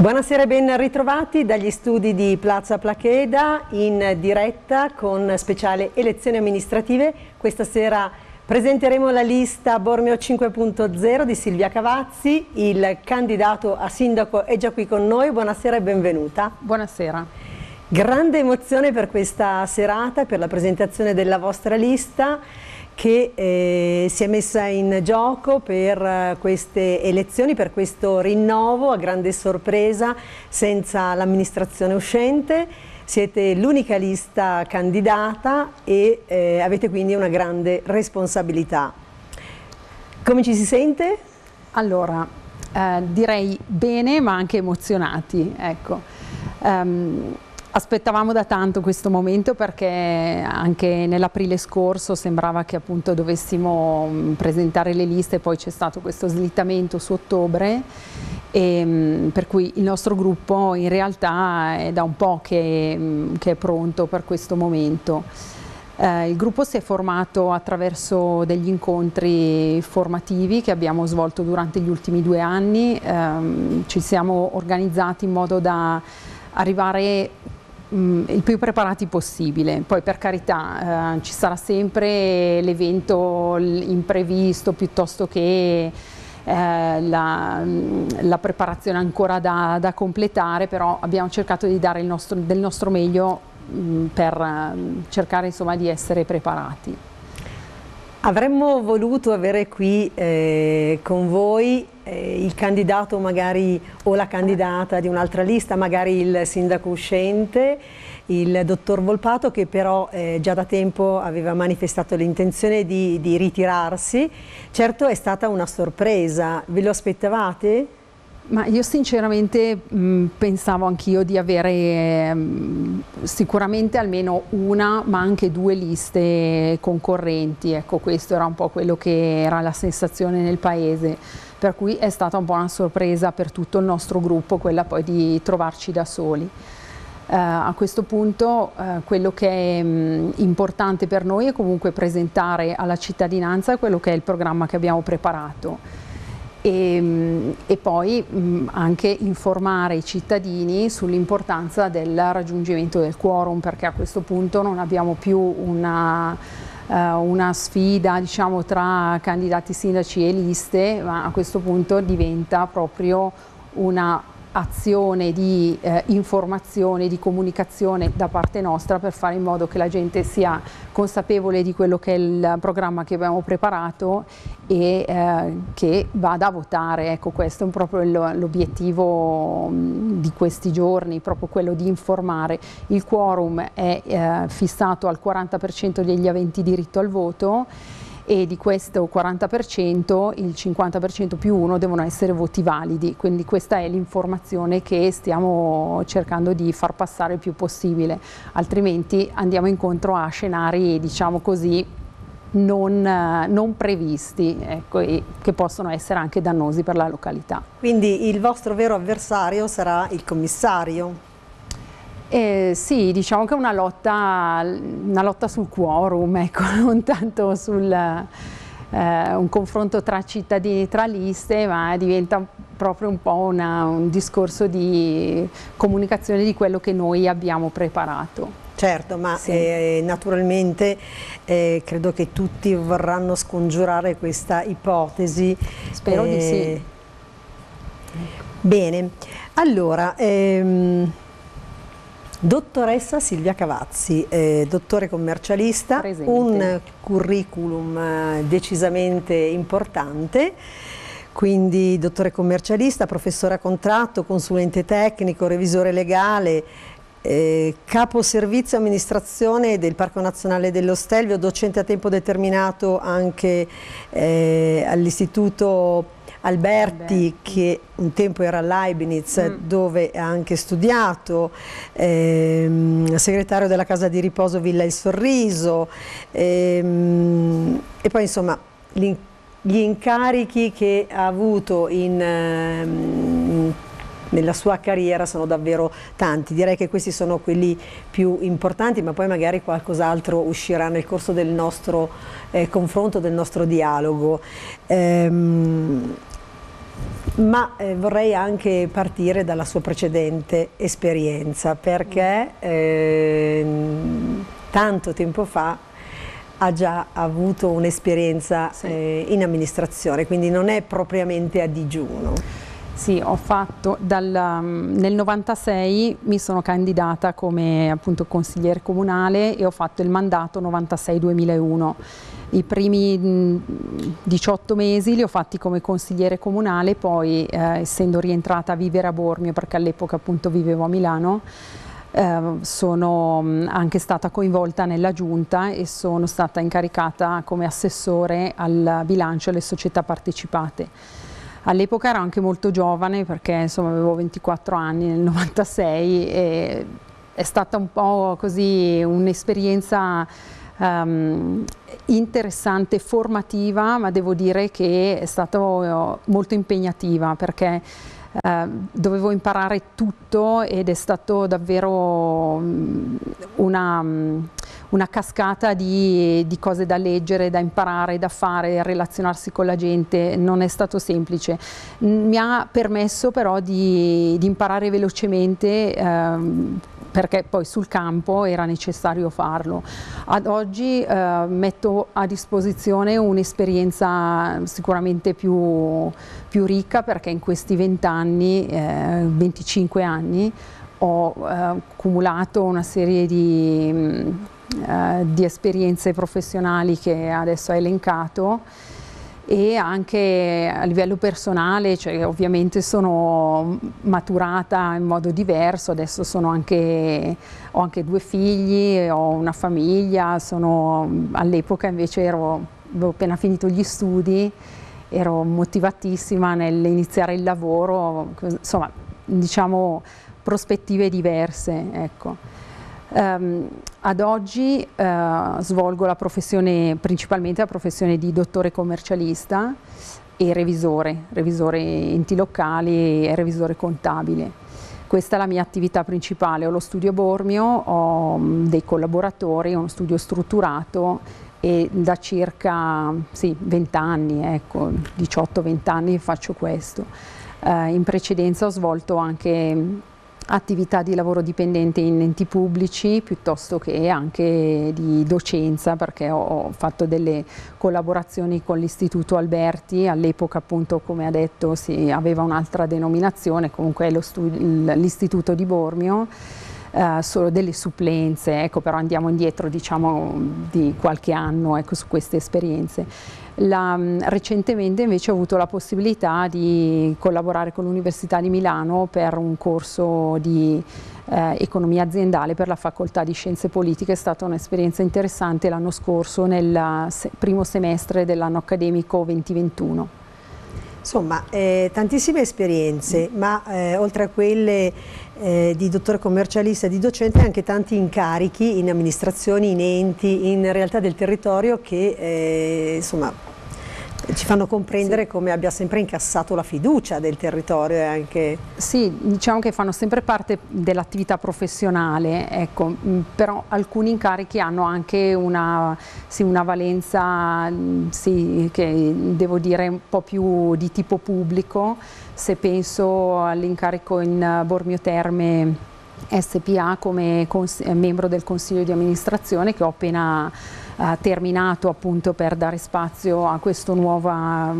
Buonasera e ben ritrovati dagli studi di Plaza Plaqueda in diretta con speciale elezioni amministrative. Questa sera presenteremo la lista Bormio 5.0 di Silvia Cavazzi, il candidato a sindaco è già qui con noi. Buonasera e benvenuta. Buonasera. Grande emozione per questa serata, per la presentazione della vostra lista che si è messa in gioco per queste elezioni, per questo rinnovo a grande sorpresa senza l'amministrazione uscente. Siete l'unica lista candidata e avete quindi una grande responsabilità. Come ci si sente? Allora, direi bene ma anche emozionati, ecco. Aspettavamo da tanto questo momento perché anche nell'aprile scorso sembrava che appunto dovessimo presentare le liste, poi c'è stato questo slittamento su ottobre e per cui il nostro gruppo in realtà è da un po' che è pronto per questo momento. Il gruppo si è formato attraverso degli incontri formativi che abbiamo svolto durante gli ultimi 2 anni, ci siamo organizzati in modo da arrivare il più preparati possibile. Poi per carità ci sarà sempre l'evento imprevisto piuttosto che la preparazione ancora da completare, però abbiamo cercato di dare del nostro meglio per cercare insomma di essere preparati. Avremmo voluto avere qui con voi il candidato magari o la candidata di un'altra lista, magari il sindaco uscente, il dottor Volpato, che però già da tempo aveva manifestato l'intenzione di ritirarsi. Certo è stata una sorpresa, ve lo aspettavate? Ma io sinceramente pensavo anch'io di avere sicuramente almeno una ma anche 2 liste concorrenti, ecco, questo era un po' quello che era la sensazione nel paese, per cui è stata un po' una sorpresa per tutto il nostro gruppo quella poi di trovarci da soli. A questo punto quello che è importante per noi è comunque presentare alla cittadinanza quello che è il programma che abbiamo preparato. E poi anche informare i cittadini sull'importanza del raggiungimento del quorum, perché a questo punto non abbiamo più una sfida, diciamo, tra candidati sindaci e liste, ma a questo punto diventa proprio una azione di informazione, di comunicazione da parte nostra per fare in modo che la gente sia consapevole di quello che è il programma che abbiamo preparato e che vada a votare. Ecco, questo è proprio l'obiettivo di questi giorni, proprio quello di informare. Il quorum è fissato al 40% degli aventi diritto al voto e di questo 40% il 50% più 1 devono essere voti validi, quindi questa è l'informazione che stiamo cercando di far passare il più possibile, altrimenti andiamo incontro a scenari, diciamo così, non previsti, ecco, e che possono essere anche dannosi per la località. Quindi il vostro vero avversario sarà il commissario? Sì, diciamo che è una lotta sul quorum, ecco, non tanto sul un confronto tra cittadini, tra liste, ma diventa proprio un po' un discorso di comunicazione di quello che noi abbiamo preparato. Certo, ma sì. Naturalmente credo che tutti vorranno scongiurare questa ipotesi. Spero di sì. Bene, allora... Dottoressa Silvia Cavazzi, dottore commercialista, presente. Un curriculum decisamente importante, quindi dottore commercialista, professore a contratto, consulente tecnico, revisore legale, capo servizio amministrazione del Parco Nazionale dello Stelvio, docente a tempo determinato anche all'Istituto Alberti, che un tempo era Leibniz, dove ha anche studiato, segretario della Casa di Riposo Villa Il Sorriso, e poi insomma gli incarichi che ha avuto nella sua carriera sono davvero tanti. Direi che questi sono quelli più importanti, ma poi magari qualcos'altro uscirà nel corso del nostro confronto, del nostro dialogo. Ma vorrei anche partire dalla sua precedente esperienza, perché tanto tempo fa ha già avuto un'esperienza in amministrazione, quindi non è propriamente a digiuno. Sì, ho fatto nel 96 mi sono candidata come appunto consigliere comunale e ho fatto il mandato 96-2001. I primi 18 mesi li ho fatti come consigliere comunale, poi essendo rientrata a vivere a Bormio, perché all'epoca appunto vivevo a Milano, sono anche stata coinvolta nella giunta e sono stata incaricata come assessore al bilancio e alle società partecipate. All'epoca ero anche molto giovane, perché insomma avevo 24 anni nel 96 e è stata un po' così un'esperienza interessante, formativa, ma devo dire che è stata molto impegnativa, perché dovevo imparare tutto ed è stato davvero una cascata di cose da leggere, da imparare, da fare, relazionarsi con la gente. Non è stato semplice. Mi ha permesso però di imparare velocemente, perché poi sul campo era necessario farlo. Ad oggi metto a disposizione un'esperienza sicuramente più ricca, perché in questi 20 anni, 25 anni, ho accumulato una serie di esperienze professionali che adesso ho elencato, e anche a livello personale, cioè ovviamente sono maturata in modo diverso, adesso ho anche 2 figli, ho una famiglia, all'epoca invece avevo appena finito gli studi, ero motivatissima nell'iniziare il lavoro, insomma diciamo prospettive diverse, ecco. Ad oggi svolgo principalmente la professione di dottore commercialista e revisore enti locali e revisore contabile. Questa è la mia attività principale. Ho lo studio Bormio, ho dei collaboratori, ho uno studio strutturato e da circa 20 anni, ecco, 18-20 anni faccio questo. In precedenza ho svolto anche attività di lavoro dipendente in enti pubblici, piuttosto che anche di docenza, perché ho fatto delle collaborazioni con l'Istituto Alberti. All'epoca appunto, come ha detto, aveva un'altra denominazione, comunque è l'Istituto di Bormio, solo delle supplenze, ecco, però andiamo indietro diciamo di qualche anno, ecco, su queste esperienze. Recentemente invece ho avuto la possibilità di collaborare con l'Università di Milano per un corso di economia aziendale per la facoltà di scienze politiche. È stata un'esperienza interessante l'anno scorso, nel primo semestre dell'anno accademico 2021. Insomma, tantissime esperienze, ma oltre a quelle di dottore commercialista e di docente, anche tanti incarichi in amministrazioni, in enti, in realtà del territorio che insomma ci fanno comprendere come abbia sempre incassato la fiducia del territorio e anche... Sì, diciamo che fanno sempre parte dell'attività professionale, ecco, però alcuni incarichi hanno anche una valenza, che devo dire un po' più di tipo pubblico. Se penso all'incarico in Bormio Terme SPA come membro del Consiglio di amministrazione, che ho appena terminato appunto per dare spazio a questa nuova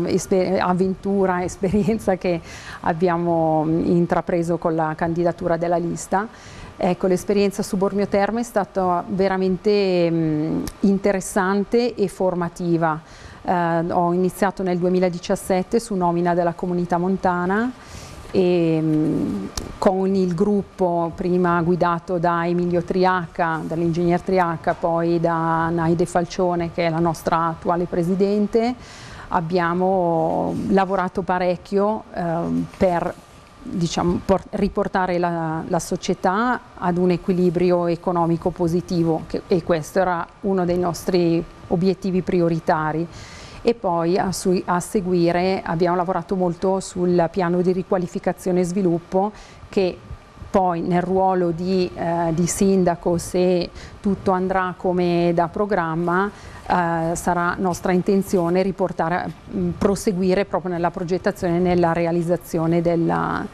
esperienza che abbiamo intrapreso con la candidatura della lista. Ecco, l'esperienza su Bormio Terme è stata veramente interessante e formativa. Ho iniziato nel 2017 su nomina della Comunità Montana e con il gruppo prima guidato da Emilio Triacca, dall'ingegner Triacca, poi da Naide Falcione, che è la nostra attuale presidente. Abbiamo lavorato parecchio per riportare la società ad un equilibrio economico positivo, e questo era uno dei nostri obiettivi prioritari. E poi a seguire abbiamo lavorato molto sul piano di riqualificazione e sviluppo, che poi nel ruolo di sindaco, se tutto andrà come da programma, sarà nostra intenzione proseguire proprio nella progettazione e nella realizzazione del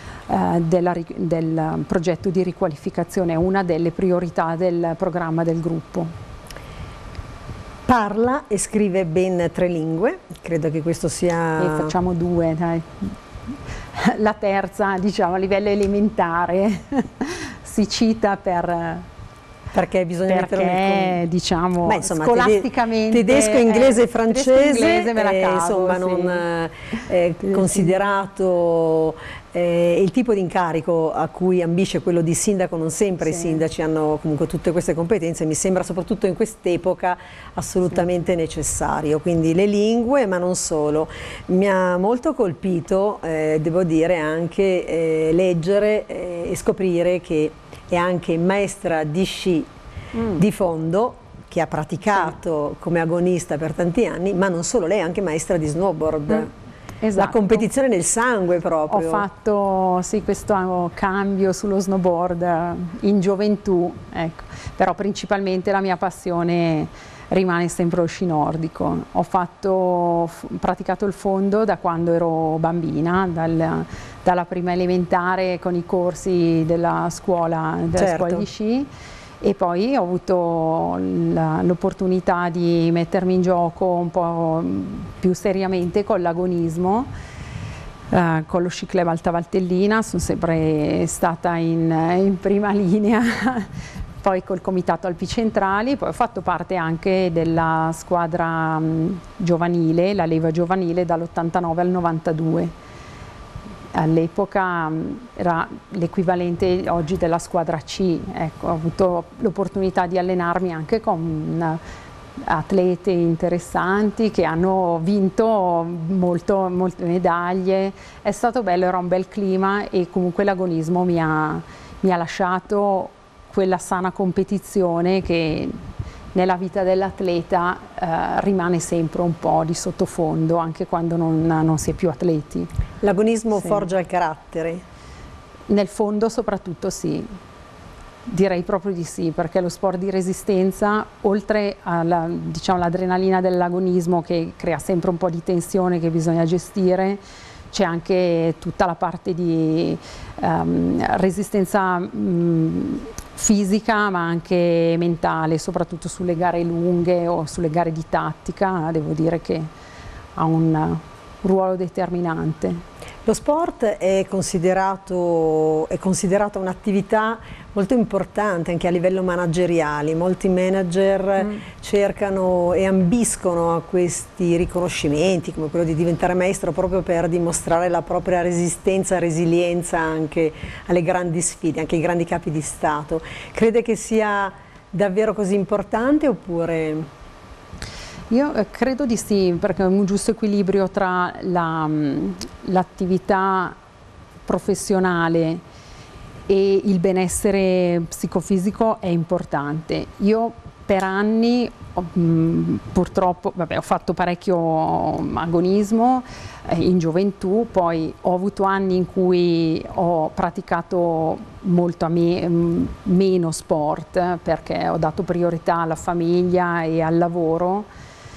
progetto di riqualificazione. È una delle priorità del programma del gruppo. Parla e scrive ben 3 lingue, credo che questo sia... E facciamo 2, dai. La terza, diciamo, a livello elementare si cita perché bisogna metterlo diciamo, beh, insomma, scolasticamente tedesco, inglese e francese, inglese me la cavo, insomma, sì. non considerato il tipo di incarico a cui ambisce quello di sindaco. Non sempre i sindaci hanno comunque tutte queste competenze, mi sembra soprattutto in quest'epoca assolutamente necessario, quindi le lingue ma non solo. Mi ha molto colpito, devo dire, anche leggere e scoprire che è anche maestra di sci di fondo, che ha praticato come agonista per tanti anni, ma non solo, lei è anche maestra di snowboard. Esatto. La competizione nel sangue proprio. Ho fatto questo cambio sullo snowboard in gioventù, ecco. Però principalmente la mia passione rimane sempre lo sci nordico. Ho praticato il fondo da quando ero bambina, dalla prima elementare con i corsi della scuola di sci, e poi ho avuto l'opportunità di mettermi in gioco un po' più seriamente con l'agonismo, con lo Sci Club Alta Valtellina. Sono sempre stata in prima linea, poi col Comitato Alpi Centrali, poi ho fatto parte anche della squadra giovanile, la leva giovanile, dall'89 al 92. All'epoca era l'equivalente oggi della squadra C, ecco, ho avuto l'opportunità di allenarmi anche con atlete interessanti che hanno vinto molte medaglie. È stato bello, era un bel clima, e comunque l'agonismo mi ha lasciato quella sana competizione che nella vita dell'atleta rimane sempre un po' di sottofondo, anche quando non si è più atleti. L'agonismo forgia il carattere? Nel fondo soprattutto sì, direi proprio di sì, perché lo sport di resistenza, oltre all'adrenalina dell'agonismo che crea sempre un po' di tensione che bisogna gestire, c'è anche tutta la parte di resistenza fisica ma anche mentale, soprattutto sulle gare lunghe o sulle gare di tattica. Devo dire che ha un ruolo determinante. Lo sport è considerata un'attività molto importante anche a livello manageriale. Molti manager cercano e ambiscono a questi riconoscimenti, come quello di diventare maestro, proprio per dimostrare la propria resistenza e resilienza anche alle grandi sfide, anche ai grandi capi di Stato. Crede che sia davvero così importante oppure... Io credo di sì, perché è un giusto equilibrio tra l'attività professionale e il benessere psicofisico è importante. Io per anni purtroppo ho fatto parecchio agonismo in gioventù, poi ho avuto anni in cui ho praticato molto meno sport, perché ho dato priorità alla famiglia e al lavoro.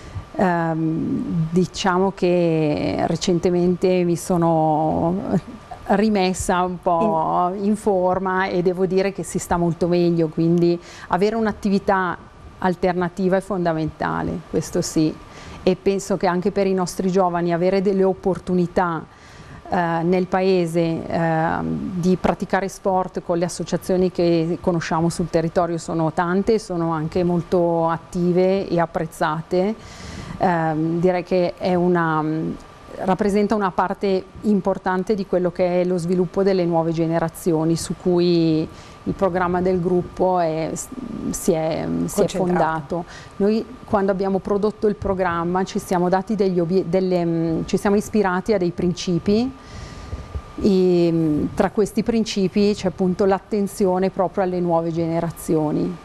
Diciamo che recentemente mi sono rimessa un po' in forma e devo dire che si sta molto meglio, quindi avere un'attività alternativa è fondamentale, questo sì, e penso che anche per i nostri giovani avere delle opportunità nel paese di praticare sport con le associazioni che conosciamo sul territorio sono tante, sono anche molto attive e apprezzate. Direi che rappresenta una parte importante di quello che è lo sviluppo delle nuove generazioni, su cui il programma del gruppo si è fondato. Noi quando abbiamo prodotto il programma ci siamo ispirati a dei principi, e tra questi principi c'è appunto l'attenzione proprio alle nuove generazioni.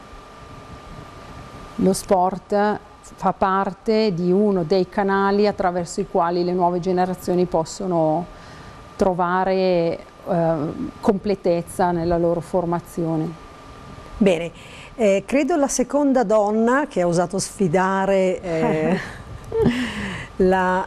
Lo sport fa parte di uno dei canali attraverso i quali le nuove generazioni possono trovare completezza nella loro formazione. Bene, credo la seconda donna che ha osato sfidare la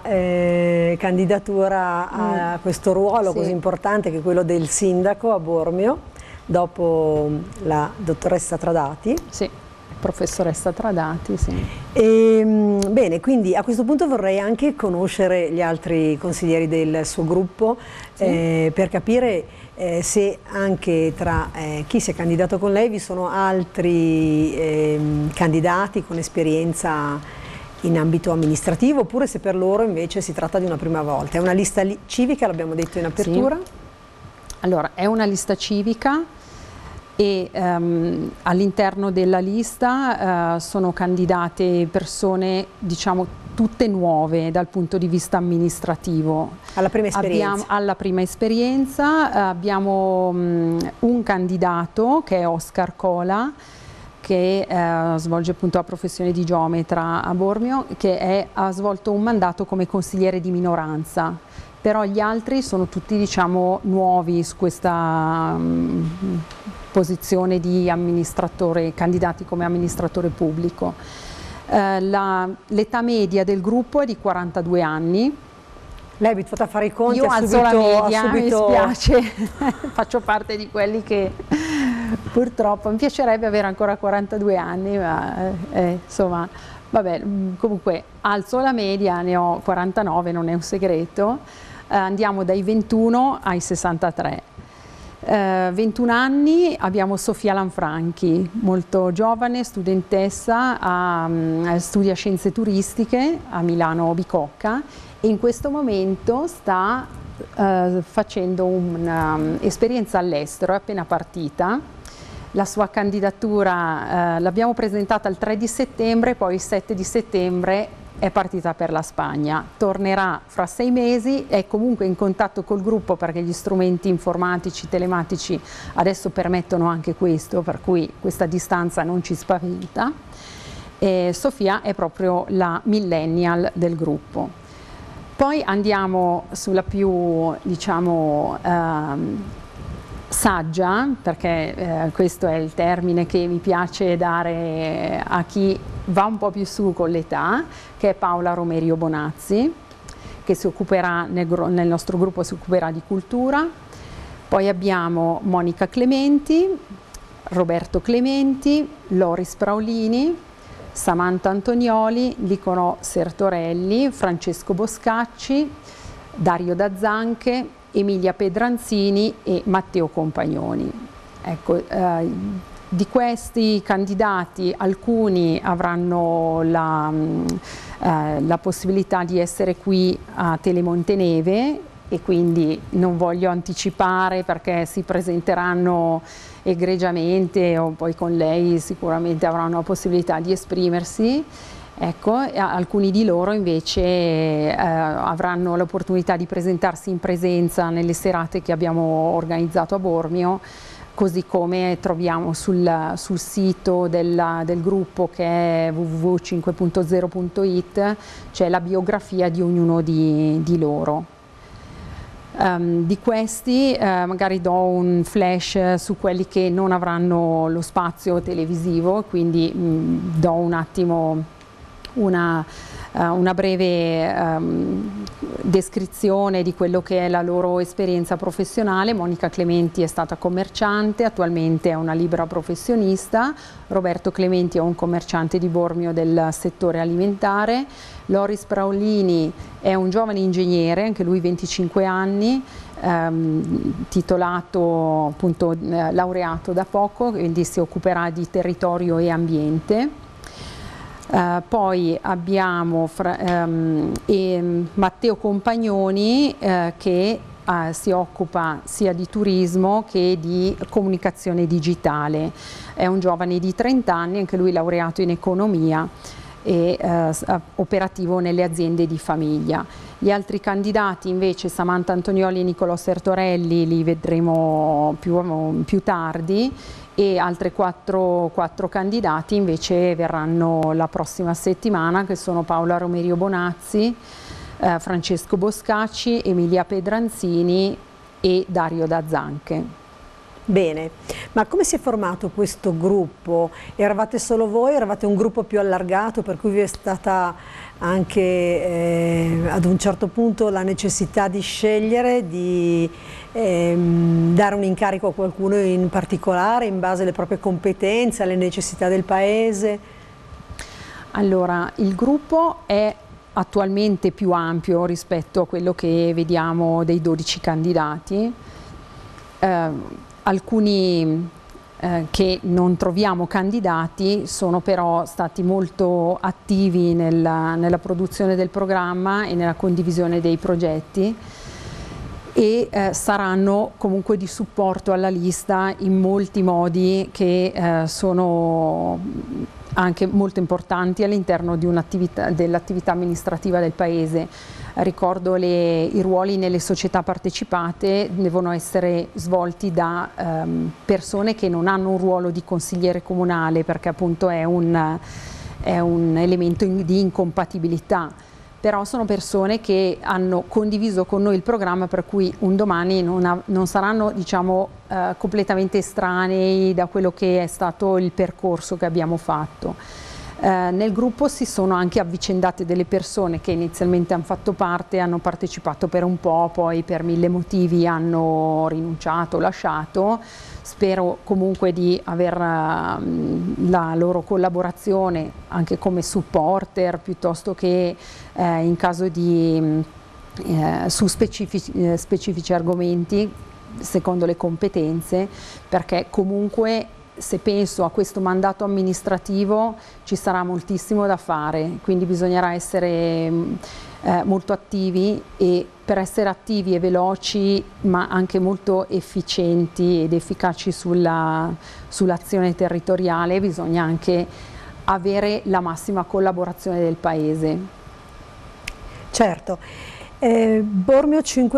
candidatura a questo ruolo così importante che è quello del sindaco a Bormio, dopo la dottoressa Tradati. Sì, professoressa Tradati, sì. Bene, quindi a questo punto vorrei anche conoscere gli altri consiglieri del suo gruppo, per capire se anche tra chi si è candidato con lei vi sono altri candidati con esperienza in ambito amministrativo, oppure se per loro invece si tratta di una prima volta. È una lista civica, l'abbiamo detto in apertura? Sì. Allora, è una lista civica e all'interno della lista sono candidate persone, diciamo, tutte nuove dal punto di vista amministrativo. Alla prima esperienza? Alla prima esperienza abbiamo un candidato che è Oscar Cola, che svolge appunto la professione di geometra a Bormio, che ha svolto un mandato come consigliere di minoranza, però gli altri sono tutti, diciamo, nuovi su questa posizione di amministratore, candidati come amministratore pubblico. L'età media del gruppo è di 42 anni. Lei è abituata a fare i conti? Io alzo la media, mi spiace, faccio parte di quelli che purtroppo mi piacerebbe avere ancora 42 anni, ma insomma, vabbè, comunque alzo la media, ne ho 49, non è un segreto, andiamo dai 21 ai 63. 21 anni abbiamo Sofia Lanfranchi, molto giovane, studentessa, studia scienze turistiche a Milano Bicocca e in questo momento sta facendo un'esperienza all'estero, è appena partita. La sua candidatura l'abbiamo presentata il 3 di settembre, poi il 7 di settembre è partita per la Spagna. Tornerà fra 6 mesi, è comunque in contatto col gruppo perché gli strumenti informatici, telematici adesso permettono anche questo, per cui questa distanza non ci spaventa. Sofia è proprio la millennial del gruppo. Poi andiamo sulla più, diciamo, saggia, perché questo è il termine che mi piace dare a chi va un po' più su con l'età, che è Paola Romerio Bonazzi, che si occuperà nel nostro gruppo, si occuperà di cultura. Poi abbiamo Monica Clementi, Roberto Clementi, Loris Praolini, Samantha Antonioli, Nicolò Sertorelli, Francesco Boscacci, Dario Dazzanche, Emilia Pedranzini e Matteo Compagnoni. Ecco, di questi candidati alcuni avranno la possibilità di essere qui a Telemonteneve e quindi non voglio anticipare perché si presenteranno egregiamente o poi con lei sicuramente avranno la possibilità di esprimersi. Ecco, alcuni di loro invece avranno l'opportunità di presentarsi in presenza nelle serate che abbiamo organizzato a Bormio, così come troviamo sul sito del gruppo che è www.5.0.it, c'è la biografia di ognuno di loro. Di questi magari do un flash su quelli che non avranno lo spazio televisivo, quindi do un attimo una breve descrizione di quello che è la loro esperienza professionale. Monica Clementi è stata commerciante, attualmente è una libera professionista. Roberto Clementi è un commerciante di Bormio del settore alimentare. Loris Praolini è un giovane ingegnere, anche lui 25 anni, titolato, appunto laureato da poco, quindi si occuperà di territorio e ambiente. Poi abbiamo Matteo Compagnoni che si occupa sia di turismo che di comunicazione digitale. È un giovane di 30 anni, anche lui laureato in economia e operativo nelle aziende di famiglia. Gli altri candidati invece, Samantha Antonioli e Nicolò Sertorelli, li vedremo più tardi, e altri quattro candidati invece verranno la prossima settimana, che sono Paola Romerio Bonazzi, Francesco Boscacci, Emilia Pedranzini e Dario Dazzanche. Bene, ma come si è formato questo gruppo? Eravate solo voi? Eravate un gruppo più allargato per cui vi è stata anche ad un certo punto la necessità di scegliere, di dare un incarico a qualcuno in particolare in base alle proprie competenze, alle necessità del paese? Allora, il gruppo è attualmente più ampio rispetto a quello che vediamo dei 12 candidati. Alcuni che non troviamo candidati sono però stati molto attivi nella produzione del programma e nella condivisione dei progetti e saranno comunque di supporto alla lista in molti modi che sono anche molto importanti all'interno di dell'attività amministrativa del Paese. Ricordo i ruoli nelle società partecipate devono essere svolti da persone che non hanno un ruolo di consigliere comunale, perché appunto è un elemento di incompatibilità, però sono persone che hanno condiviso con noi il programma, per cui un domani non saranno, diciamo, completamente estranei da quello che è stato il percorso che abbiamo fatto. Nel gruppo si sono anche avvicendate delle persone che inizialmente hanno fatto parte, hanno partecipato per un po', poi per 1000 motivi hanno rinunciato, lasciato. Spero comunque di aver la loro collaborazione anche come supporter, piuttosto che in caso di su specifici argomenti secondo le competenze, perché comunque se penso a questo mandato amministrativo ci sarà moltissimo da fare, quindi bisognerà essere molto attivi, e per essere attivi e veloci ma anche molto efficienti ed efficaci sull'azione territoriale bisogna anche avere la massima collaborazione del Paese. Certo. Bormio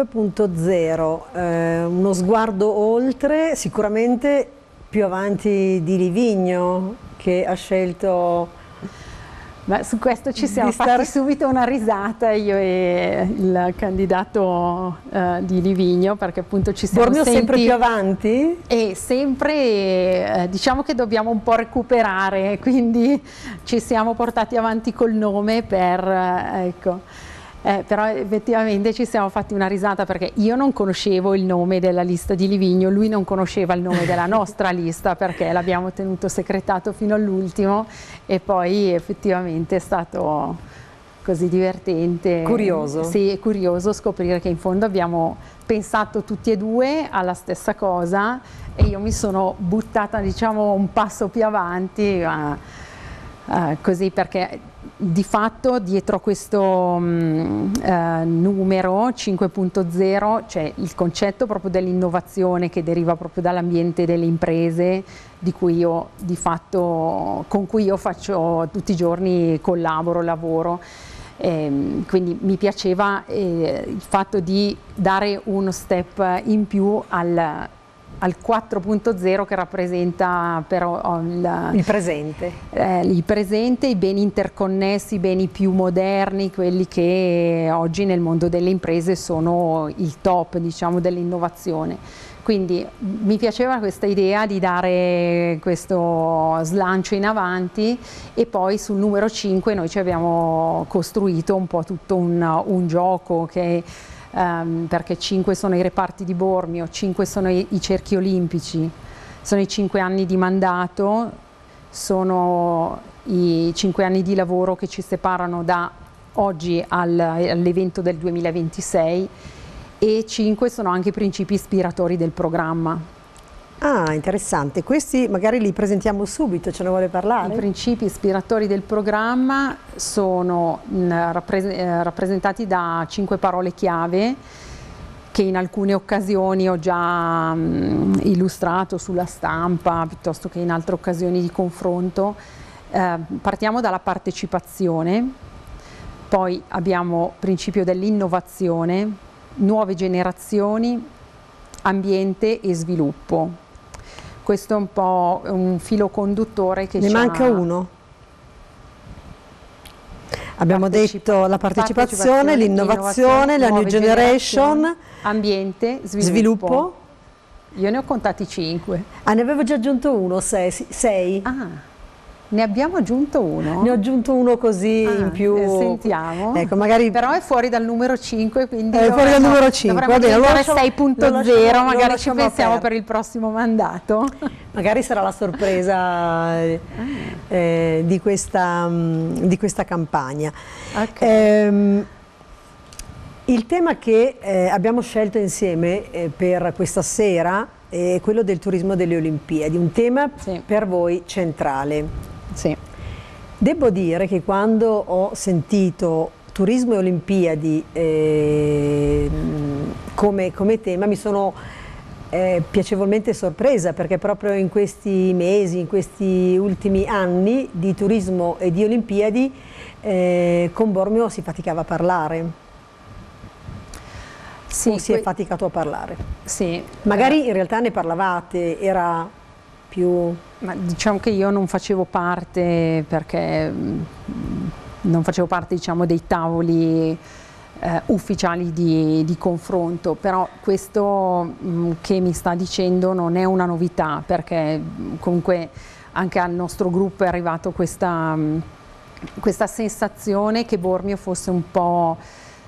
5.0, uno sguardo oltre, sicuramente più avanti di Livigno, che ha scelto. Beh, su questo ci siamo fatti subito una risata, io e il candidato di Livigno, perché appunto ci siamo Bormio sempre più avanti? E sempre, diciamo che dobbiamo un po' recuperare, quindi ci siamo portati avanti col nome per, ecco. Però effettivamente ci siamo fatti una risata, perché io non conoscevo il nome della lista di Livigno, lui non conosceva il nome della nostra lista, perché l'abbiamo tenuto segretato fino all'ultimo, e poi effettivamente è stato così divertente. Curioso. Sì, è curioso scoprire che in fondo abbiamo pensato tutti e due alla stessa cosa, e io mi sono buttata, diciamo, un passo più avanti, così, perché di fatto dietro questo numero 5.0 c'è il concetto proprio dell'innovazione, che deriva proprio dall'ambiente delle imprese di cui io di fatto, con cui io faccio tutti i giorni, collaboro, lavoro. Quindi mi piaceva il fatto di dare uno step in più al 4.0, che rappresenta però il presente. Il presente, i beni interconnessi, i beni più moderni, quelli che oggi nel mondo delle imprese sono il top, diciamo, dell'innovazione. Quindi mi piaceva questa idea di dare questo slancio in avanti, e poi sul numero 5 noi ci abbiamo costruito un po' tutto un gioco che perché 5 sono i reparti di Bormio, 5 sono i cerchi olimpici, sono i 5 anni di mandato, sono i 5 anni di lavoro che ci separano da oggi all'evento del 2026, e 5 sono anche i principi ispiratori del programma. Ah, interessante. Questi magari li presentiamo subito, ce ne vuole parlare? I principi ispiratori del programma sono rappresentati da 5 parole chiave, che in alcune occasioni ho già illustrato sulla stampa, piuttosto che in altre occasioni di confronto. Partiamo dalla partecipazione, poi abbiamo principio dell'innovazione, nuove generazioni, ambiente e sviluppo. Questo è un po' un filo conduttore che ne manca uno. Abbiamo detto la partecipazione, l'innovazione, la New Generation, ambiente, sviluppo. Io ne ho contati 5. Ah, ne avevo già aggiunto uno, 6. Ah. Ne abbiamo aggiunto uno? Ne ho aggiunto uno così in più. Sentiamo. Ecco, magari... Però è fuori dal numero 5, quindi è fuori dal numero 5. Dovremmo diventare 6.0, magari ci pensiamo per il prossimo mandato. Magari sarà la sorpresa di questa campagna. Okay. Il tema che abbiamo scelto insieme per questa sera è quello del turismo delle Olimpiadi, un tema per voi centrale. Sì. Devo dire che quando ho sentito turismo e Olimpiadi come tema mi sono piacevolmente sorpresa, perché proprio in questi mesi, in questi ultimi anni di turismo e di Olimpiadi con Bormio si faticava a parlare. Sì, si è faticato a parlare. Sì. Magari in realtà ne parlavate, era più... Ma diciamo che io non facevo parte, perché non facevo parte, diciamo, dei tavoli ufficiali di confronto, però questo che mi sta dicendo non è una novità, perché comunque anche al nostro gruppo è arrivato questa sensazione che Bormio fosse un po'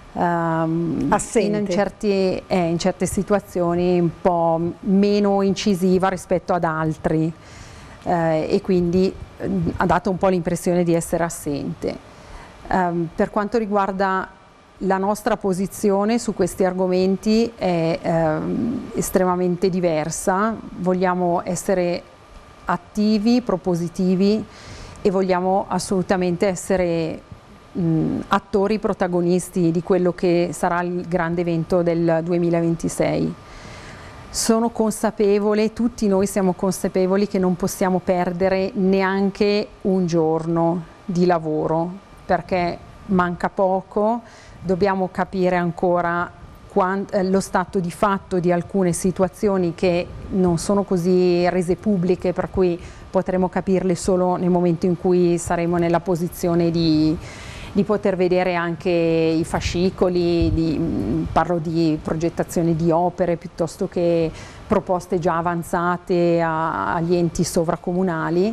assente. In certe situazioni un po' meno incisiva rispetto ad altri, e quindi ha dato un po' l'impressione di essere assente. Per quanto riguarda la nostra posizione su questi argomenti è estremamente diversa. Vogliamo essere attivi, propositivi e vogliamo assolutamente essere attori protagonisti di quello che sarà il grande evento del 2026. Sono consapevole, tutti noi siamo consapevoli che non possiamo perdere neanche un giorno di lavoro, perché manca poco, dobbiamo capire ancora lo stato di fatto di alcune situazioni che non sono così rese pubbliche, per cui potremo capirle solo nel momento in cui saremo nella posizione di poter vedere anche i fascicoli, parlo di progettazione di opere piuttosto che proposte già avanzate agli enti sovracomunali,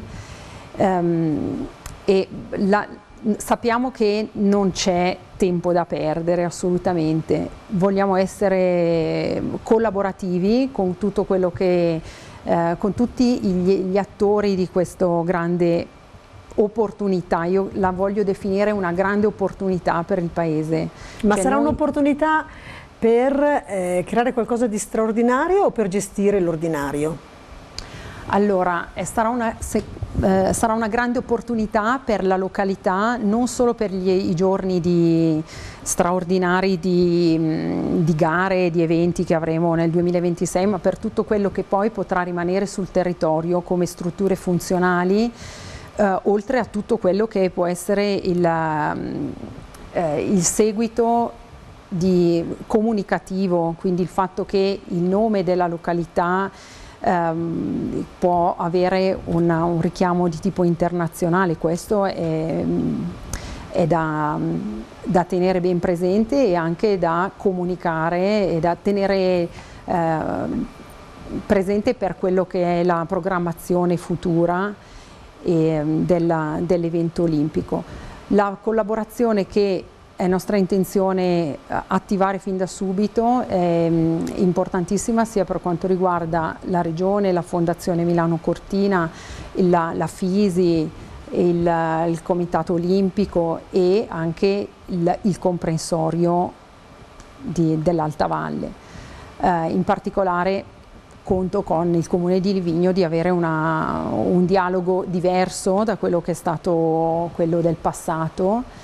e sappiamo che non c'è tempo da perdere assolutamente. Vogliamo essere collaborativi con tutto quello che, con tutti gli attori di questo grande opportunità. Io la voglio definire una grande opportunità per il Paese. Ma sarà un'opportunità per creare qualcosa di straordinario o per gestire l'ordinario? Allora, sarà una grande opportunità per la località, non solo per i giorni straordinari di gare e di eventi che avremo nel 2026, ma per tutto quello che poi potrà rimanere sul territorio come strutture funzionali, oltre a tutto quello che può essere il seguito comunicativo, quindi il fatto che il nome della località può avere un richiamo di tipo internazionale. Questo è da tenere ben presente e anche da comunicare e da tenere presente per quello che è la programmazione futura dell'evento olimpico. La collaborazione che è nostra intenzione attivare fin da subito è importantissima, sia per quanto riguarda la Regione, la Fondazione Milano Cortina, la FISI, il Comitato Olimpico e anche il comprensorio dell'Alta Valle. In particolare conto con il Comune di Livigno di avere un dialogo diverso da quello che è stato quello del passato.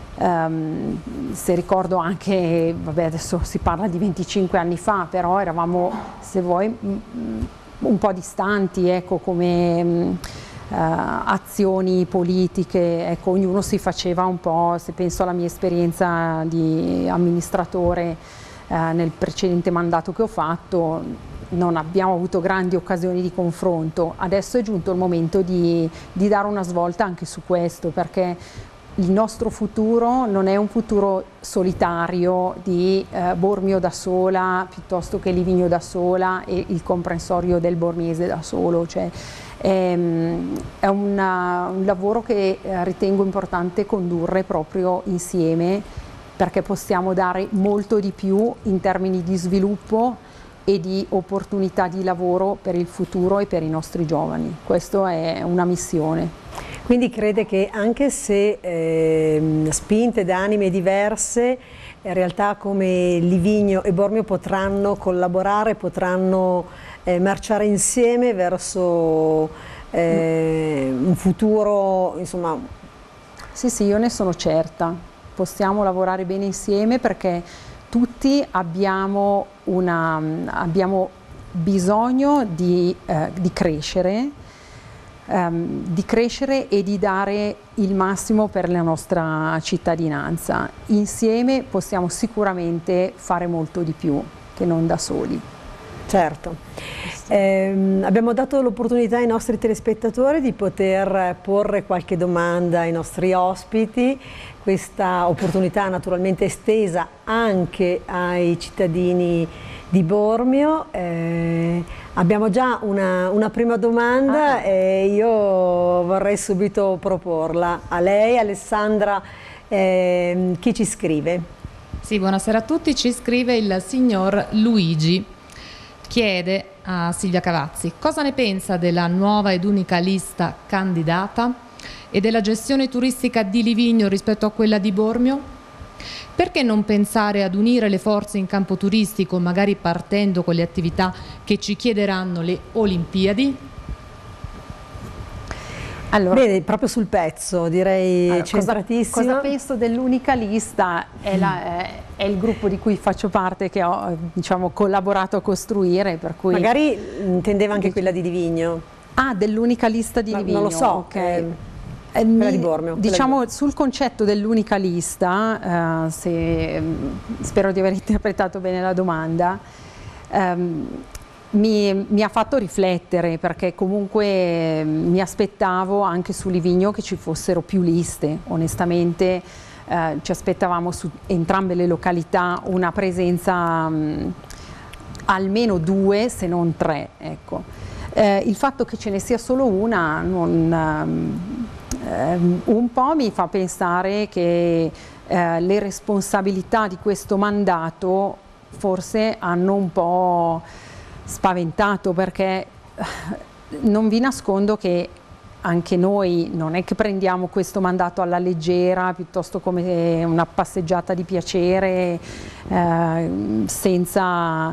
Se ricordo anche, vabbè, adesso si parla di 25 anni fa, però eravamo, se vuoi, un po' distanti, ecco, come azioni politiche, ecco, ognuno si faceva un po', se penso alla mia esperienza di amministratore nel precedente mandato che ho fatto, non abbiamo avuto grandi occasioni di confronto. Adesso è giunto il momento di dare una svolta anche su questo, perché il nostro futuro non è un futuro solitario di Bormio da sola piuttosto che Livigno da sola e il comprensorio del bormiese da solo, cioè è un lavoro che ritengo importante condurre proprio insieme, perché possiamo dare molto di più in termini di sviluppo e di opportunità di lavoro per il futuro e per i nostri giovani. Questa è una missione. Quindi crede che anche se spinte da anime diverse, in realtà come Livigno e Bormio potranno collaborare, potranno marciare insieme verso un futuro, insomma. Sì, io ne sono certa. Possiamo lavorare bene insieme perché tutti abbiamo bisogno di crescere e di dare il massimo per la nostra cittadinanza. Insieme possiamo sicuramente fare molto di più che non da soli. Certo. Abbiamo dato l'opportunità ai nostri telespettatori di poter porre qualche domanda ai nostri ospiti. Questa opportunità naturalmente estesa anche ai cittadini di Bormio. Abbiamo già una prima domanda e io vorrei subito proporla a lei, Alessandra. Chi ci scrive? Sì, buonasera a tutti, ci scrive il signor Luigi. Chiede a Silvia Cavazzi cosa ne pensa della nuova ed unica lista candidata e della gestione turistica di Livigno rispetto a quella di Bormio. Perché non pensare ad unire le forze in campo turistico, magari partendo con le attività che ci chiederanno le Olimpiadi? Allora, bene, proprio sul pezzo, direi centratissima. Cosa penso dell'unica lista? È il gruppo di cui faccio parte, che ho collaborato a costruire, per cui... Magari intendeva anche quella di Livigno. Ah, dell'unica lista di Livigno. Non lo so. Okay. Quella di Bormio. Diciamo sul concetto dell'unica lista, spero di aver interpretato bene la domanda, mi ha fatto riflettere, perché comunque mi aspettavo anche su Livigno che ci fossero più liste. Onestamente ci aspettavamo su entrambe le località una presenza almeno 2 se non 3, ecco. Il fatto che ce ne sia solo una un po' mi fa pensare che le responsabilità di questo mandato forse hanno un po' spaventato, perché non vi nascondo che anche noi non è che prendiamo questo mandato alla leggera, piuttosto come una passeggiata di piacere, senza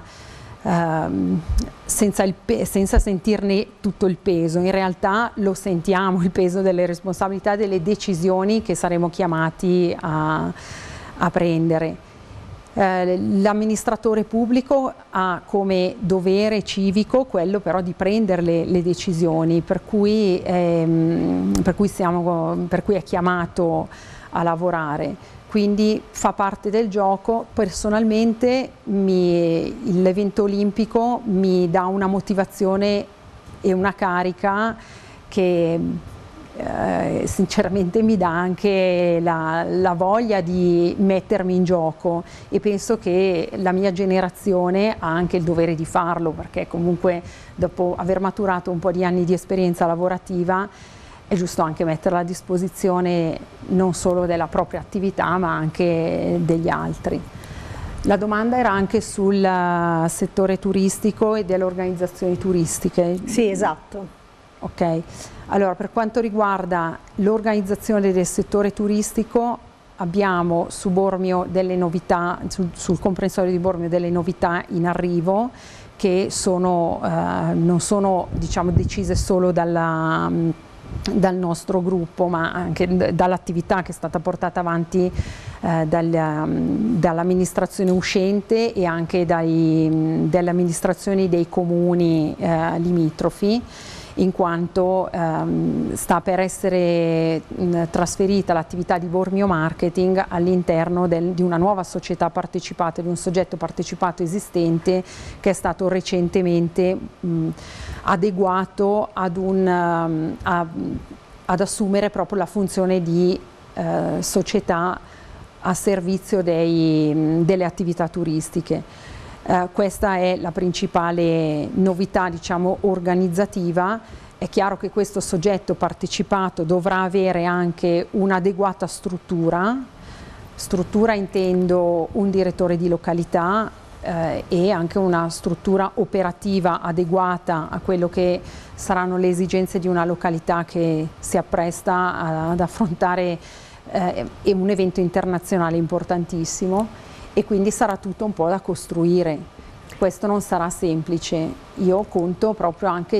sentirne tutto il peso. In realtà lo sentiamo, il peso delle responsabilità, delle decisioni che saremo chiamati a prendere. L'amministratore pubblico ha come dovere civico quello però di prendere le decisioni, per cui è chiamato a lavorare, quindi fa parte del gioco. Personalmente l'evento olimpico mi dà una motivazione e una carica che sinceramente mi dà anche la voglia di mettermi in gioco, e penso che la mia generazione ha anche il dovere di farlo, perché comunque dopo aver maturato un po' di anni di esperienza lavorativa è giusto anche metterla a disposizione non solo della propria attività ma anche degli altri. La domanda era anche sul settore turistico e delle organizzazioni turistiche. Sì, esatto. Ok, allora per quanto riguarda l'organizzazione del settore turistico abbiamo su Bormio delle novità, sul comprensorio di Bormio delle novità in arrivo, che non sono decise solo dal nostro gruppo, ma anche dall'attività che è stata portata avanti dall'amministrazione uscente e anche dalle amministrazioni dei comuni limitrofi, in quanto sta per essere trasferita l'attività di Bormio Marketing all'interno di una nuova società partecipata, di un soggetto partecipato esistente che è stato recentemente adeguato ad assumere proprio la funzione di società a servizio delle attività turistiche. Questa è la principale novità, diciamo, organizzativa. È chiaro che questo soggetto partecipato dovrà avere anche un'adeguata struttura intendo un direttore di località e anche una struttura operativa adeguata a quello che saranno le esigenze di una località che si appresta ad affrontare un evento internazionale importantissimo, e quindi sarà tutto un po' da costruire. Questo non sarà semplice. Io conto proprio anche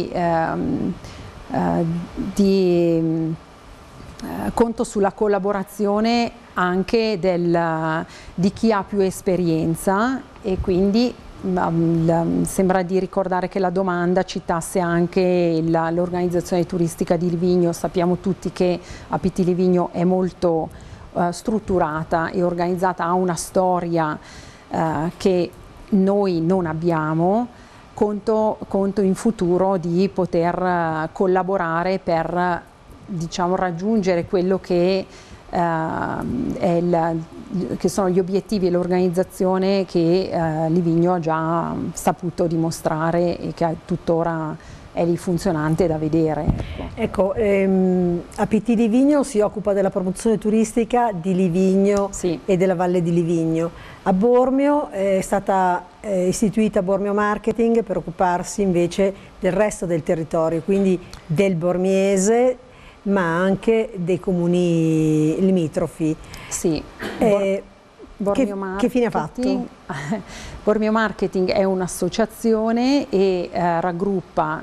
conto sulla collaborazione anche di chi ha più esperienza, e quindi sembra di ricordare che la domanda citasse anche l'organizzazione turistica di Livigno. Sappiamo tutti che APT Livigno è molto strutturata e organizzata, ha una storia che noi non abbiamo. Conto in futuro di poter collaborare per, diciamo, raggiungere quello che che sono gli obiettivi e l'organizzazione che Livigno ha già saputo dimostrare e che tuttora è lì funzionante da vedere. Ecco, APT Livigno si occupa della promozione turistica di Livigno, sì, e della Valle di Livigno. A Bormio è stata istituita Bormio Marketing per occuparsi invece del resto del territorio, quindi del bormiese, ma anche dei comuni limitrofi. Sì. Che fine ha fatto? Bormio Marketing è un'associazione e raggruppa,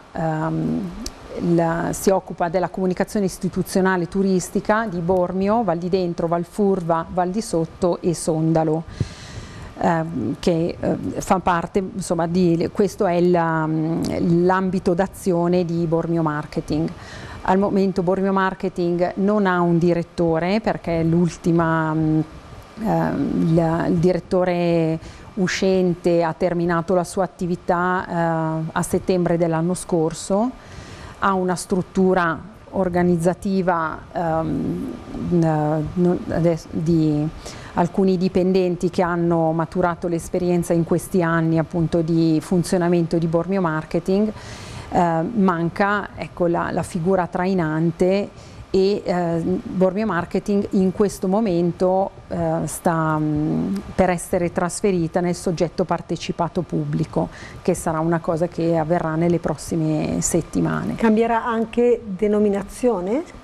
si occupa della comunicazione istituzionale turistica di Bormio, Val di Dentro, Val Furva, Val di Sotto e Sondalo, che fa parte, insomma, questo è l'ambito d'azione di Bormio Marketing. Al momento Bormio Marketing non ha un direttore, perché il direttore uscente ha terminato la sua attività a settembre dell'anno scorso. Ha una struttura organizzativa di alcuni dipendenti che hanno maturato l'esperienza in questi anni, appunto, di funzionamento di Bormio Marketing. Manca, ecco, la figura trainante, e Bormio Marketing in questo momento sta per essere trasferita nel soggetto partecipato pubblico, che sarà una cosa che avverrà nelle prossime settimane. Cambierà anche denominazione?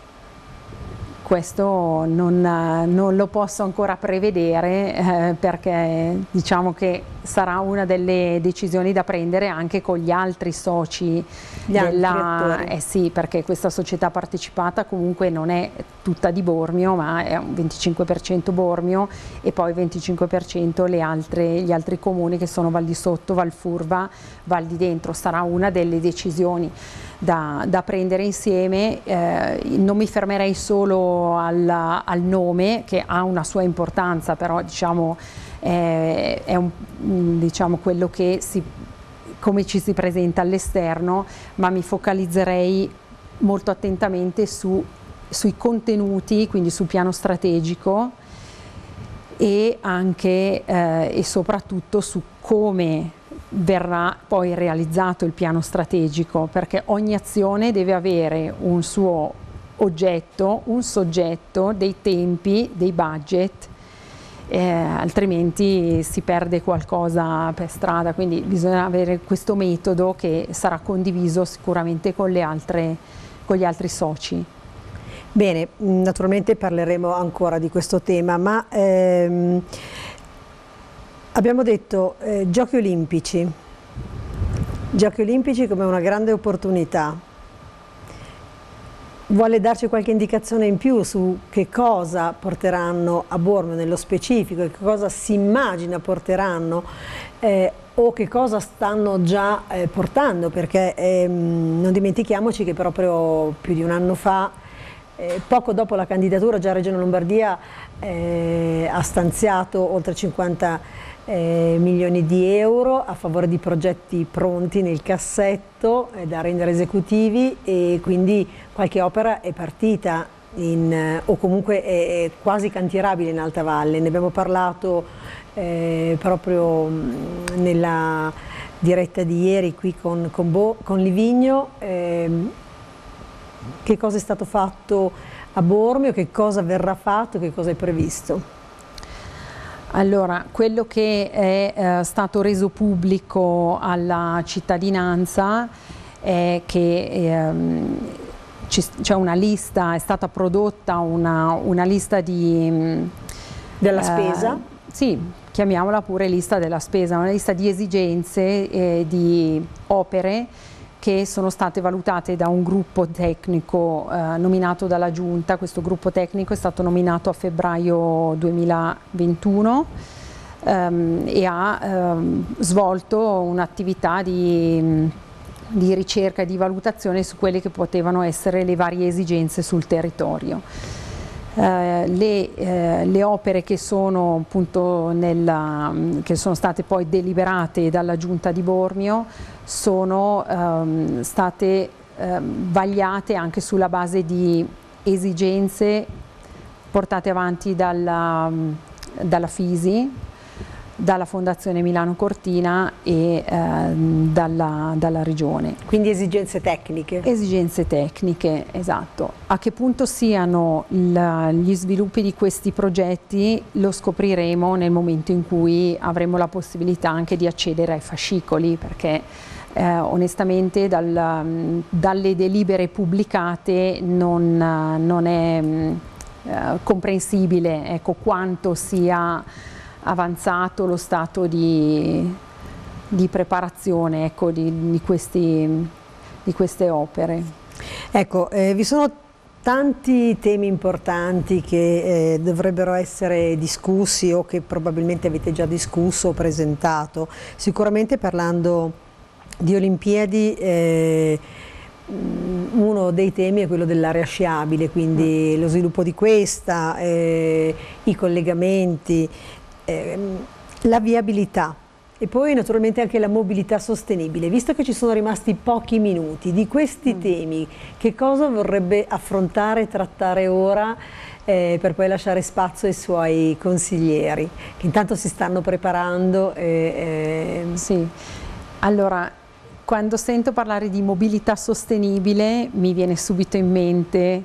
Questo non lo posso ancora prevedere, perché diciamo che sarà una delle decisioni da prendere anche con gli altri soci sì, perché questa società partecipata comunque non è tutta di Bormio, ma è un 25% Bormio e poi 25% gli altri comuni, che sono Val di Sotto, Val Furva, Val di Dentro. Sarà una delle decisioni da prendere insieme. Non mi fermerei solo al nome, che ha una sua importanza, però diciamo è diciamo quello che come ci si presenta all'esterno, ma mi focalizzerei molto attentamente sui contenuti, quindi sul piano strategico, e anche e soprattutto su come verrà poi realizzato il piano strategico, perché ogni azione deve avere un suo oggetto, un soggetto, dei tempi, dei budget, altrimenti si perde qualcosa per strada. Quindi bisogna avere questo metodo che sarà condiviso sicuramente con gli altri soci. Bene, naturalmente parleremo ancora di questo tema, ma abbiamo detto Giochi Olimpici come una grande opportunità. Vuole darci qualche indicazione in più su che cosa porteranno a Bormio nello specifico, che cosa si immagina porteranno o che cosa stanno già portando, perché non dimentichiamoci che proprio più di un anno fa, poco dopo la candidatura, già Regione Lombardia ha stanziato oltre 50 milioni di euro a favore di progetti pronti nel cassetto da rendere esecutivi, e quindi qualche opera è partita. o comunque è quasi cantierabile in Alta Valle. Ne abbiamo parlato proprio nella diretta di ieri qui con Livigno. Che cosa è stato fatto a Bormio, che cosa verrà fatto, che cosa è previsto? Allora, quello che è stato reso pubblico alla cittadinanza è che c'è una lista, è stata prodotta una lista della spesa? Sì, chiamiamola pure lista della spesa, una lista di esigenze, di opere che sono state valutate da un gruppo tecnico nominato dalla Giunta. Questo gruppo tecnico è stato nominato a febbraio 2021 e ha svolto un'attività di ricerca e di valutazione su quelle che potevano essere le varie esigenze sul territorio. Le opere che sono appunto che sono state poi deliberate dalla Giunta di Bormio sono state vagliate anche sulla base di esigenze portate avanti dalla FISI, dalla Fondazione Milano Cortina e dalla Regione. Quindi esigenze tecniche? Esigenze tecniche, esatto. A che punto siano gli sviluppi di questi progetti lo scopriremo nel momento in cui avremo la possibilità anche di accedere ai fascicoli, perché onestamente dalle delibere pubblicate non è comprensibile, ecco, quanto sia avanzato lo stato di preparazione, ecco, di queste opere. Ecco, vi sono tanti temi importanti che dovrebbero essere discussi o che probabilmente avete già discusso o presentato. Sicuramente parlando di Olimpiadi uno dei temi è quello dell'area sciabile, quindi lo sviluppo di questa, i collegamenti, la viabilità e poi naturalmente anche la mobilità sostenibile. Visto che ci sono rimasti pochi minuti di questi temi, che cosa vorrebbe affrontare e trattare ora per poi lasciare spazio ai suoi consiglieri che intanto si stanno preparando? Sì, allora quando sento parlare di mobilità sostenibile mi viene subito in mente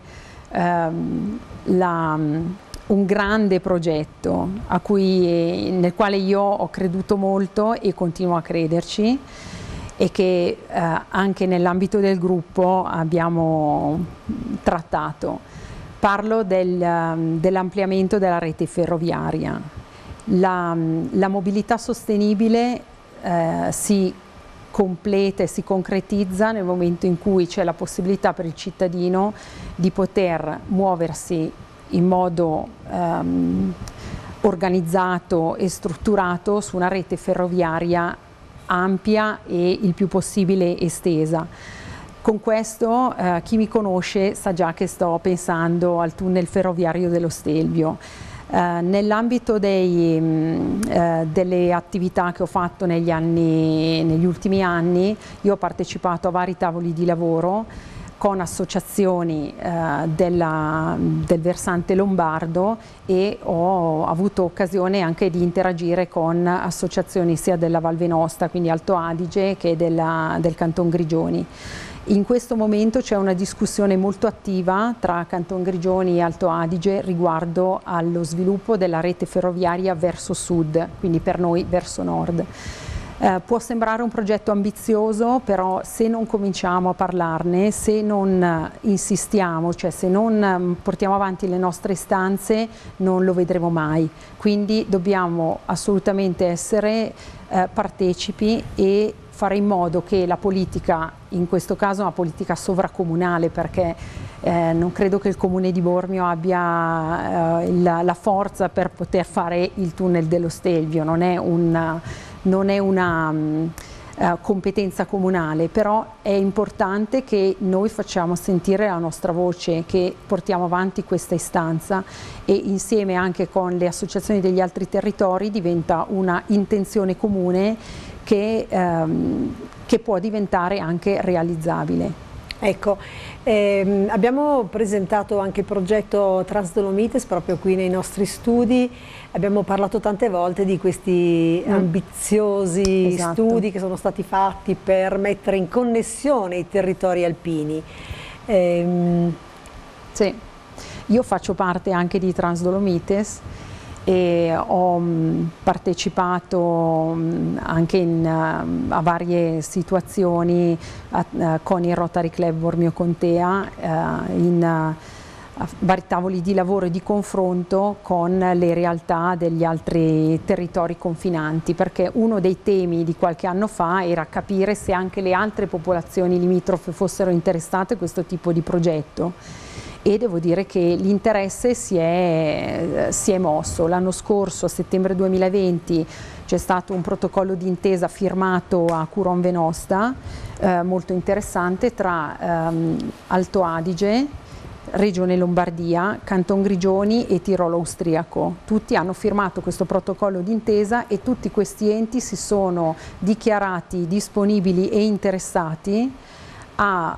un grande progetto nel quale io ho creduto molto e continuo a crederci e che anche nell'ambito del gruppo abbiamo trattato. Parlo dell'ampliamento della rete ferroviaria. La mobilità sostenibile si completa e si concretizza nel momento in cui c'è la possibilità per il cittadino di poter muoversi in modo organizzato e strutturato su una rete ferroviaria ampia e il più possibile estesa. Con questo chi mi conosce sa già che sto pensando al tunnel ferroviario dello Stelvio. Nell'ambito delle attività che ho fatto negli ultimi anni, io ho partecipato a vari tavoli di lavoro con associazioni del versante lombardo e ho avuto occasione anche di interagire con associazioni sia della Val Venosta, quindi Alto Adige, che del Canton Grigioni. In questo momento c'è una discussione molto attiva tra Canton Grigioni e Alto Adige riguardo allo sviluppo della rete ferroviaria verso sud, quindi per noi verso nord. Può sembrare un progetto ambizioso, però se non cominciamo a parlarne, se non insistiamo, cioè se non portiamo avanti le nostre istanze, non lo vedremo mai. Quindi dobbiamo assolutamente essere partecipi e fare in modo che la politica, in questo caso una politica sovracomunale, perché non credo che il Comune di Bormio abbia la forza per poter fare il tunnel dello Stelvio, non è una competenza comunale, però è importante che noi facciamo sentire la nostra voce, che portiamo avanti questa istanza e insieme anche con le associazioni degli altri territori diventa una intenzione comune che può diventare anche realizzabile. Ecco, abbiamo presentato anche il progetto Transdolomites proprio qui nei nostri studi, abbiamo parlato tante volte di questi ambiziosi studi che sono stati fatti per mettere in connessione i territori alpini. Sì, io faccio parte anche di Transdolomites e ho partecipato anche a varie situazioni con il Rotary Club Bormio Contea in vari tavoli di lavoro e di confronto con le realtà degli altri territori confinanti, perché uno dei temi di qualche anno fa era capire se anche le altre popolazioni limitrofe fossero interessate a questo tipo di progetto. E devo dire che l'interesse si è mosso. L'anno scorso, a settembre 2020, c'è stato un protocollo d'intesa firmato a Curon Venosta, molto interessante, tra Alto Adige, Regione Lombardia, Canton Grigioni e Tirolo Austriaco. Tutti hanno firmato questo protocollo d'intesa e tutti questi enti si sono dichiarati disponibili e interessati a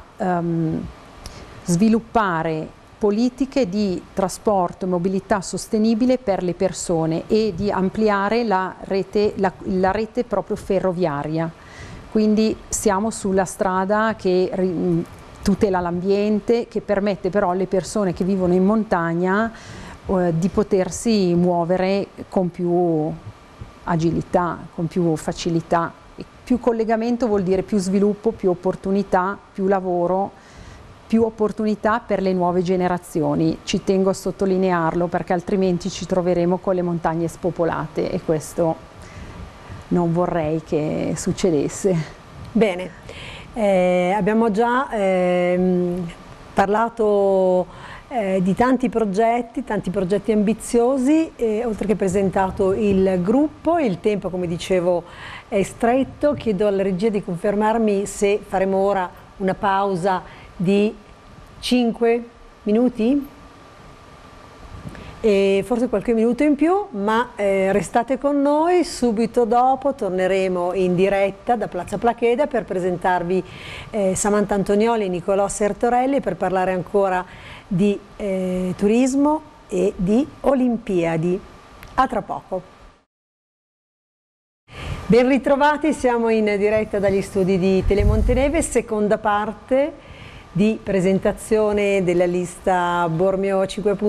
sviluppare politiche di trasporto e mobilità sostenibile per le persone e di ampliare la rete proprio ferroviaria. Quindi siamo sulla strada che tutela l'ambiente, che permette però alle persone che vivono in montagna di potersi muovere con più agilità, con più facilità. Più collegamento vuol dire più sviluppo, più opportunità, più lavoro, più opportunità per le nuove generazioni. Ci tengo a sottolinearlo perché altrimenti ci troveremo con le montagne spopolate e questo non vorrei che succedesse. Bene, abbiamo già parlato di tanti progetti ambiziosi, oltre che presentato il gruppo. Il tempo, come dicevo, è stretto. Chiedo alla regia di confermarmi se faremo ora una pausa di 5 minuti e forse qualche minuto in più, ma restate con noi. Subito dopo torneremo in diretta da Piazza Placcheda per presentarvi Samantha Antonioli e Nicolò Sertorelli, per parlare ancora di turismo e di Olimpiadi. A tra poco. Ben ritrovati, siamo in diretta dagli studi di Telemonteneve, seconda parte di presentazione della lista Bormio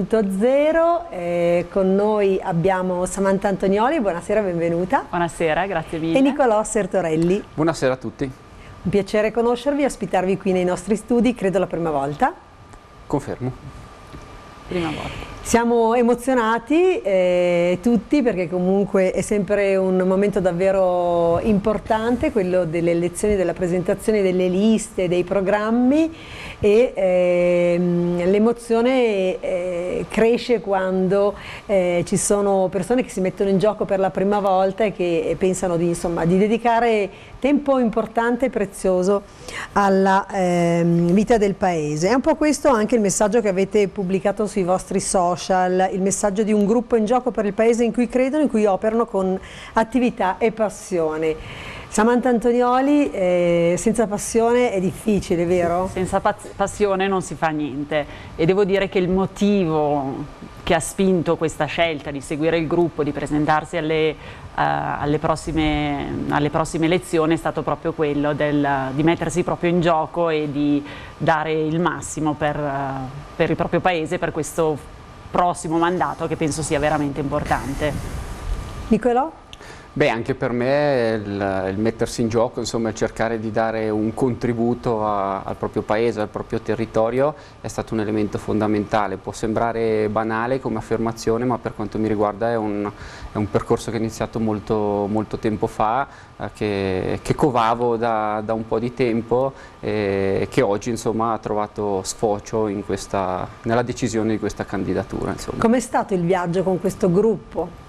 5.0. Con noi abbiamo Samantha Antonioli, buonasera, benvenuta. Buonasera, grazie mille. E Nicolò Sertorelli. Buonasera a tutti. Un piacere conoscervi e ospitarvi qui nei nostri studi, credo la prima volta. Confermo. Prima volta. Siamo emozionati tutti, perché comunque è sempre un momento davvero importante, quello delle elezioni, della presentazione delle liste, dei programmi, e l'emozione cresce quando ci sono persone che si mettono in gioco per la prima volta e che pensano di dedicare tempo importante e prezioso alla vita del paese. È un po' questo anche il messaggio che avete pubblicato sui vostri social, il messaggio di un gruppo in gioco per il paese in cui credono, in cui operano con attività e passione. Samantha Antonioli, senza passione è difficile, vero? Senza passione non si fa niente, e devo dire che il motivo che ha spinto questa scelta di seguire il gruppo, di presentarsi alle prossime elezioni, è stato proprio quello di mettersi proprio in gioco e di dare il massimo per il proprio paese, per questo prossimo mandato che penso sia veramente importante. Nicolò? Beh, anche per me il mettersi in gioco, insomma, il cercare di dare un contributo al proprio paese, al proprio territorio, è stato un elemento fondamentale. Può sembrare banale come affermazione, ma per quanto mi riguarda è un percorso che è iniziato molto tempo fa, che covavo da un po' di tempo, e che oggi, insomma, ha trovato sfocio nella decisione di questa candidatura. Com'è stato il viaggio con questo gruppo?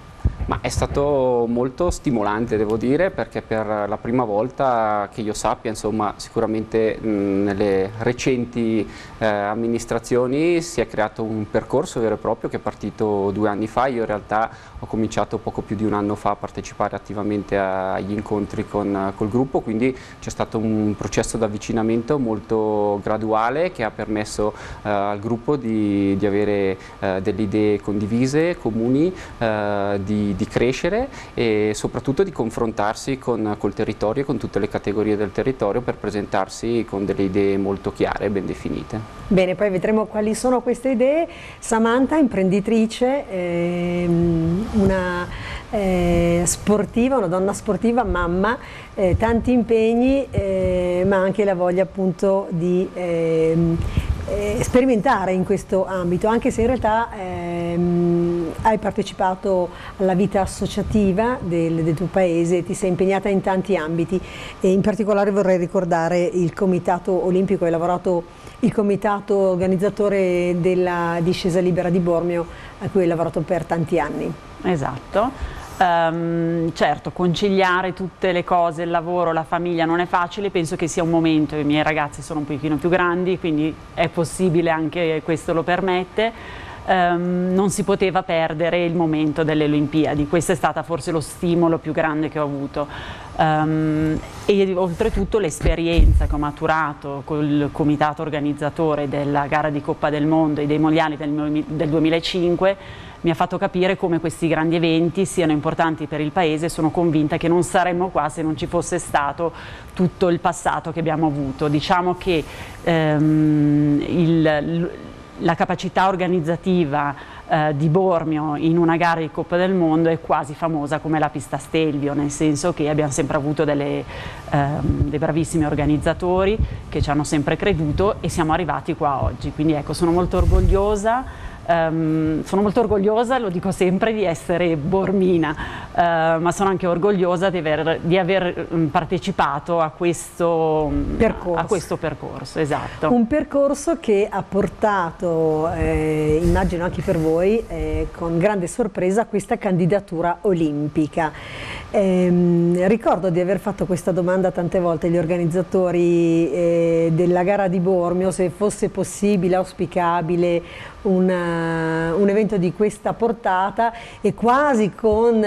Ma è stato molto stimolante, devo dire, perché per la prima volta che io sappia, insomma, sicuramente nelle recenti amministrazioni si è creato un percorso vero e proprio che è partito 2 anni fa. Io in realtà ho cominciato poco più di 1 anno fa a partecipare attivamente agli incontri col gruppo, quindi c'è stato un processo di avvicinamento molto graduale che ha permesso al gruppo di avere delle idee condivise, comuni, di crescere e soprattutto di confrontarsi col territorio e con tutte le categorie del territorio per presentarsi con delle idee molto chiare e ben definite. Bene, poi vedremo quali sono queste idee. Samantha, imprenditrice, una sportiva, una donna sportiva, mamma, tanti impegni, ma anche la voglia appunto di sperimentare in questo ambito, anche se in realtà hai partecipato alla vita associativa del tuo paese, ti sei impegnata in tanti ambiti e in particolare vorrei ricordare il Comitato Olimpico. Hai lavorato il comitato organizzatore della discesa libera di Bormio, a cui hai lavorato per tanti anni. Esatto. Certo, conciliare tutte le cose, il lavoro, la famiglia non è facile, penso che sia un momento, i miei ragazzi sono un pochino più grandi, quindi è possibile, anche questo lo permette. Non si poteva perdere il momento delle Olimpiadi, questo è stato forse lo stimolo più grande che ho avuto, e oltretutto l'esperienza che ho maturato col comitato organizzatore della gara di Coppa del Mondo e dei mondiali del 2005 mi ha fatto capire come questi grandi eventi siano importanti per il Paese. Sono convinta che non saremmo qua se non ci fosse stato tutto il passato che abbiamo avuto. Diciamo che la capacità organizzativa di Bormio in una gara di Coppa del Mondo è quasi famosa come la pista Stelvio, nel senso che abbiamo sempre avuto dei bravissimi organizzatori che ci hanno sempre creduto e siamo arrivati qua oggi. Quindi ecco, sono molto orgogliosa. Lo dico sempre, di essere bormina, ma sono anche orgogliosa di aver partecipato a questo percorso. Esatto. Un percorso che ha portato, immagino anche per voi, con grande sorpresa, questa candidatura olimpica. Ricordo di aver fatto questa domanda tante volte agli organizzatori della gara di Bormio, se fosse possibile, auspicabile un evento di questa portata, e quasi con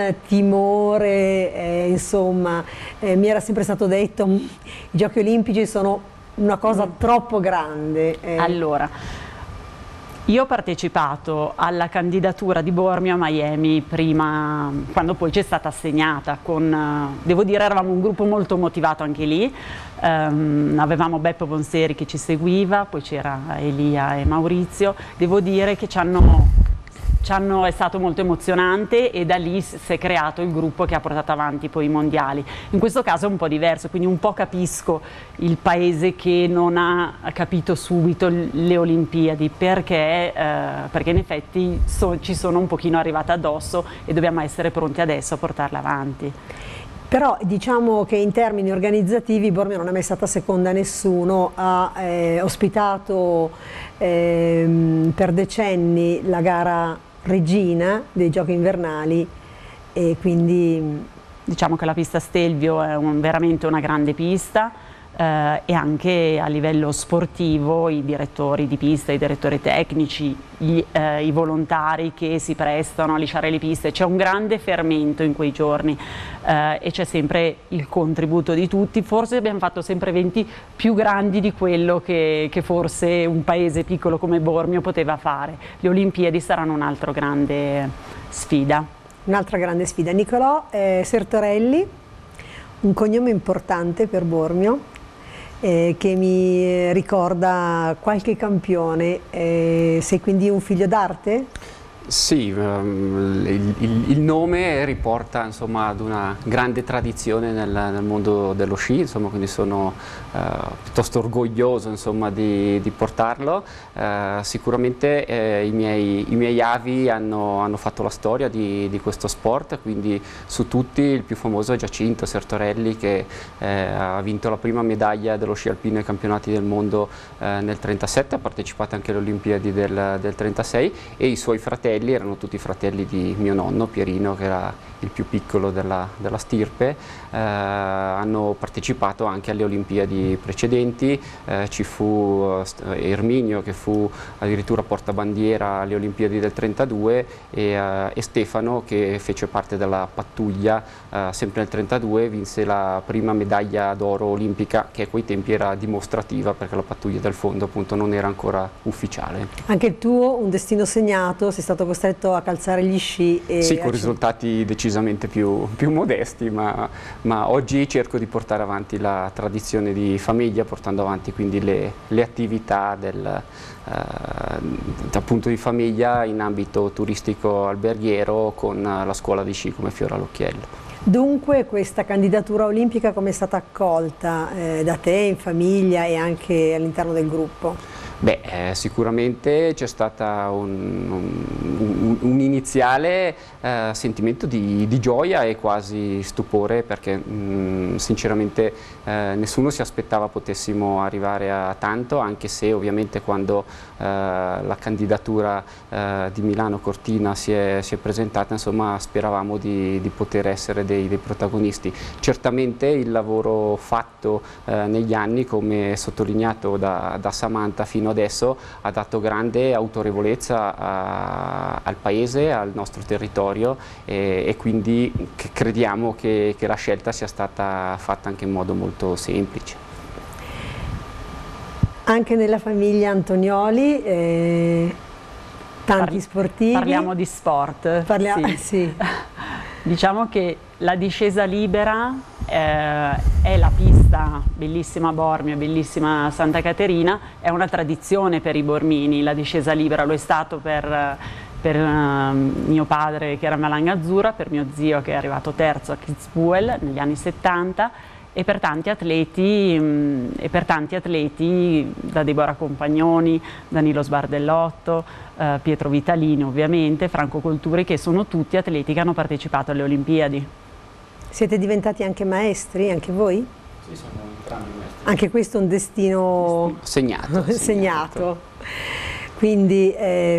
timore, insomma, mi era sempre stato detto i Giochi Olimpici sono una cosa troppo grande. Allora, io ho partecipato alla candidatura di Bormio a Miami prima, quando poi ci è stata assegnata, devo dire, eravamo un gruppo molto motivato anche lì, avevamo Beppo Bonseri che ci seguiva, poi c'era Elia e Maurizio. Devo dire che è stato molto emozionante e da lì si è creato il gruppo che ha portato avanti poi i mondiali. In questo caso è un po' diverso, quindi un po' capisco il paese che non ha capito subito le Olimpiadi, perché in effetti ci sono un pochino arrivate addosso e dobbiamo essere pronti adesso a portarle avanti. Però diciamo che in termini organizzativi Bormio non è mai stata seconda a nessuno, ha ospitato per decenni la gara regina dei Giochi invernali, e quindi diciamo che la pista Stelvio è veramente una grande pista, e anche a livello sportivo i direttori di pista, i direttori tecnici, i volontari che si prestano a lisciare le piste, c'è un grande fermento in quei giorni, e c'è sempre il contributo di tutti. Forse abbiamo fatto sempre eventi più grandi di quello che forse un paese piccolo come Bormio poteva fare. Le Olimpiadi saranno un'altra grande sfida. Un'altra grande sfida. Nicolò Sertorelli, un cognome importante per Bormio, che mi ricorda qualche campione. Sei quindi un figlio d'arte? Sì, il nome riporta, insomma, ad una grande tradizione nel mondo dello sci, insomma, quindi sono piuttosto orgoglioso, insomma, di portarlo. Sicuramente i miei avi hanno fatto la storia di questo sport, quindi su tutti il più famoso è Giacinto Sertorelli, che ha vinto la prima medaglia dello sci alpino ai campionati del mondo nel 1937, ha partecipato anche alle Olimpiadi del 1936, e i suoi fratelli fratelli, erano tutti fratelli di mio nonno Pierino, che era il più piccolo della stirpe. Hanno partecipato anche alle Olimpiadi precedenti, ci fu Erminio che fu addirittura portabandiera alle Olimpiadi del 32 e Stefano che fece parte della pattuglia sempre nel 32, vinse la prima medaglia d'oro olimpica, che a quei tempi era dimostrativa perché la pattuglia del fondo appunto non era ancora ufficiale. Anche il tuo un destino segnato, sei stato costretto a calzare gli sci e sì, con risultati decisamente più modesti, ma oggi cerco di portare avanti la tradizione di famiglia, portando avanti quindi le attività appunto di famiglia in ambito turistico alberghiero, con la scuola di sci come fiore all'occhiello. Dunque questa candidatura olimpica come è stata accolta da te, in famiglia e anche all'interno del gruppo? Beh, sicuramente c'è stata un iniziale sentimento di gioia e quasi stupore, perché sinceramente nessuno si aspettava potessimo arrivare a tanto, anche se ovviamente quando la candidatura di Milano Cortina si è presentata, insomma, speravamo di poter essere dei protagonisti. Certamente il lavoro fatto negli anni, come sottolineato da Samantha fino adesso, ha dato grande autorevolezza al paese, al nostro territorio, e quindi crediamo che la scelta sia stata fatta anche in modo molto semplice. Anche nella famiglia Antonioli tanti sportivi. Parliamo di sport. Sì. Diciamo che la discesa libera è la pista bellissima Bormio, bellissima Santa Caterina, è una tradizione per i bormini. La discesa libera lo è stato per mio padre che era Malanga Azzurra, per mio zio che è arrivato terzo a Kitzbühel negli anni 70, e per tanti atleti, da Deborah Compagnoni, Danilo Sbardellotto, Pietro Vitalini ovviamente, Franco Colturi, che sono tutti atleti che hanno partecipato alle Olimpiadi. Siete diventati anche maestri, anche voi? Sì, sono entrambi maestri. Anche questo è un destino segnato. Quindi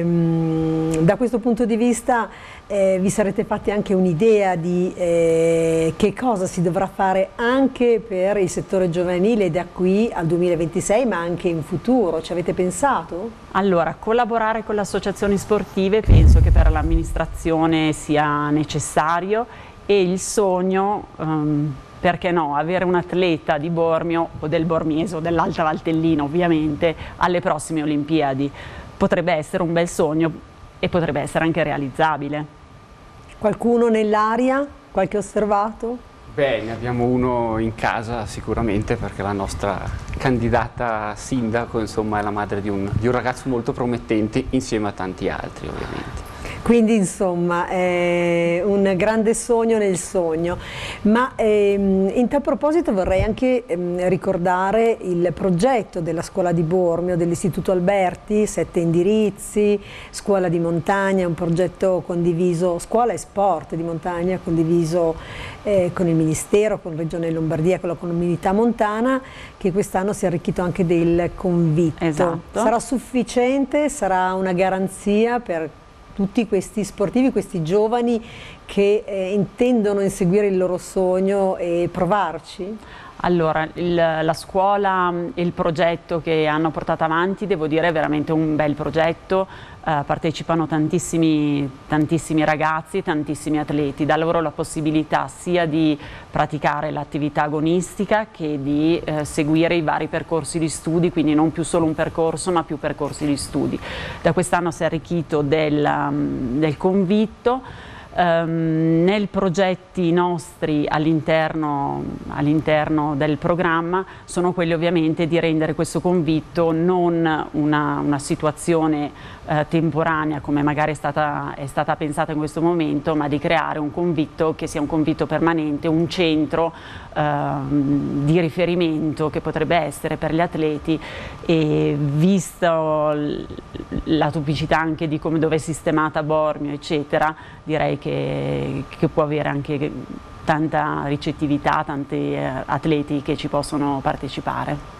da questo punto di vista vi sarete fatti anche un'idea di che cosa si dovrà fare anche per il settore giovanile da qui al 2026, ma anche in futuro. Ci avete pensato? Allora, collaborare con le associazioni sportive penso che per l'amministrazione sia necessario, e il sogno, perché no, avere un atleta di Bormio o del Bormiese o dell'Alta Valtellina ovviamente alle prossime Olimpiadi potrebbe essere un bel sogno e potrebbe essere anche realizzabile. Qualcuno nell'aria? Qualche osservato? Beh, ne abbiamo uno in casa sicuramente, perché la nostra candidata sindaco, insomma, è la madre di un ragazzo molto promettente, insieme a tanti altri ovviamente. Quindi insomma è un grande sogno nel sogno, ma in tal proposito vorrei anche ricordare il progetto della scuola di Bormio, dell'Istituto Alberti, 7 indirizzi, scuola di montagna, un progetto condiviso, scuola e sport di montagna condiviso con il Ministero, con Regione Lombardia, con la comunità montana, che quest'anno si è arricchito anche del convitto. Esatto. Sarà sufficiente? Sarà una garanzia per tutti questi sportivi, questi giovani che intendono inseguire il loro sogno e provarci? Allora, la scuola e il progetto che hanno portato avanti, devo dire, è veramente un bel progetto. Partecipano tantissimi ragazzi, tantissimi atleti, dà loro la possibilità sia di praticare l'attività agonistica che di seguire i vari percorsi di studi, quindi non più solo un percorso ma più percorsi di studi. Da quest'anno si è arricchito del convitto. Nei progetti nostri all'interno del programma sono quelli ovviamente di rendere questo convitto non una situazione temporanea come magari è stata pensata in questo momento, ma di creare un convitto che sia un convitto permanente, un centro di riferimento che potrebbe essere per gli atleti, e visto la topicità anche di dove è sistemata Bormio eccetera, direi che può avere anche tanta ricettività, tanti atleti che ci possono partecipare.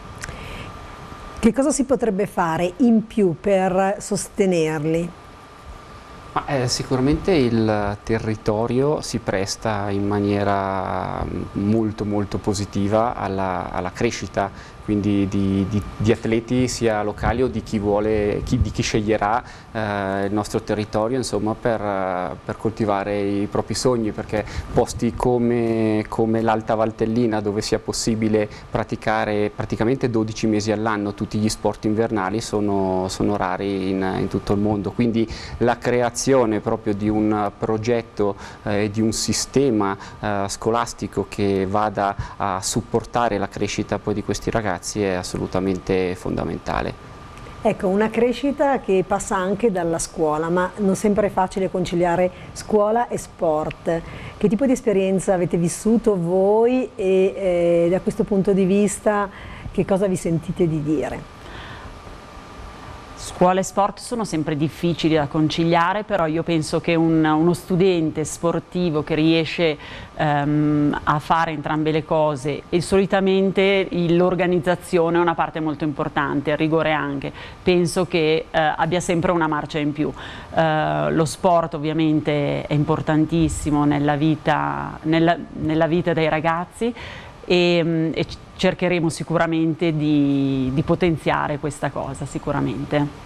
Che cosa si potrebbe fare in più per sostenerli? Sicuramente il territorio si presta in maniera molto positiva alla crescita, quindi di atleti sia locali o di chi vuole, di chi sceglierà il nostro territorio, insomma, per coltivare i propri sogni, perché posti come l'Alta Valtellina, dove sia possibile praticare praticamente 12 mesi all'anno tutti gli sport invernali, sono rari in tutto il mondo. Quindi la creazione proprio di un progetto e di un sistema scolastico che vada a supportare la crescita poi di questi ragazzi è assolutamente fondamentale. Ecco, una crescita che passa anche dalla scuola, ma non sempre è facile conciliare scuola e sport. Che tipo di esperienza avete vissuto voi e da questo punto di vista che cosa vi sentite di dire? Scuola e sport sono sempre difficili da conciliare, però io penso che uno studente sportivo che riesce a fare entrambe le cose, e solitamente l'organizzazione è una parte molto importante, il rigore anche, penso che abbia sempre una marcia in più. Lo sport ovviamente è importantissimo nella vita dei ragazzi, e cercheremo sicuramente di potenziare questa cosa, sicuramente.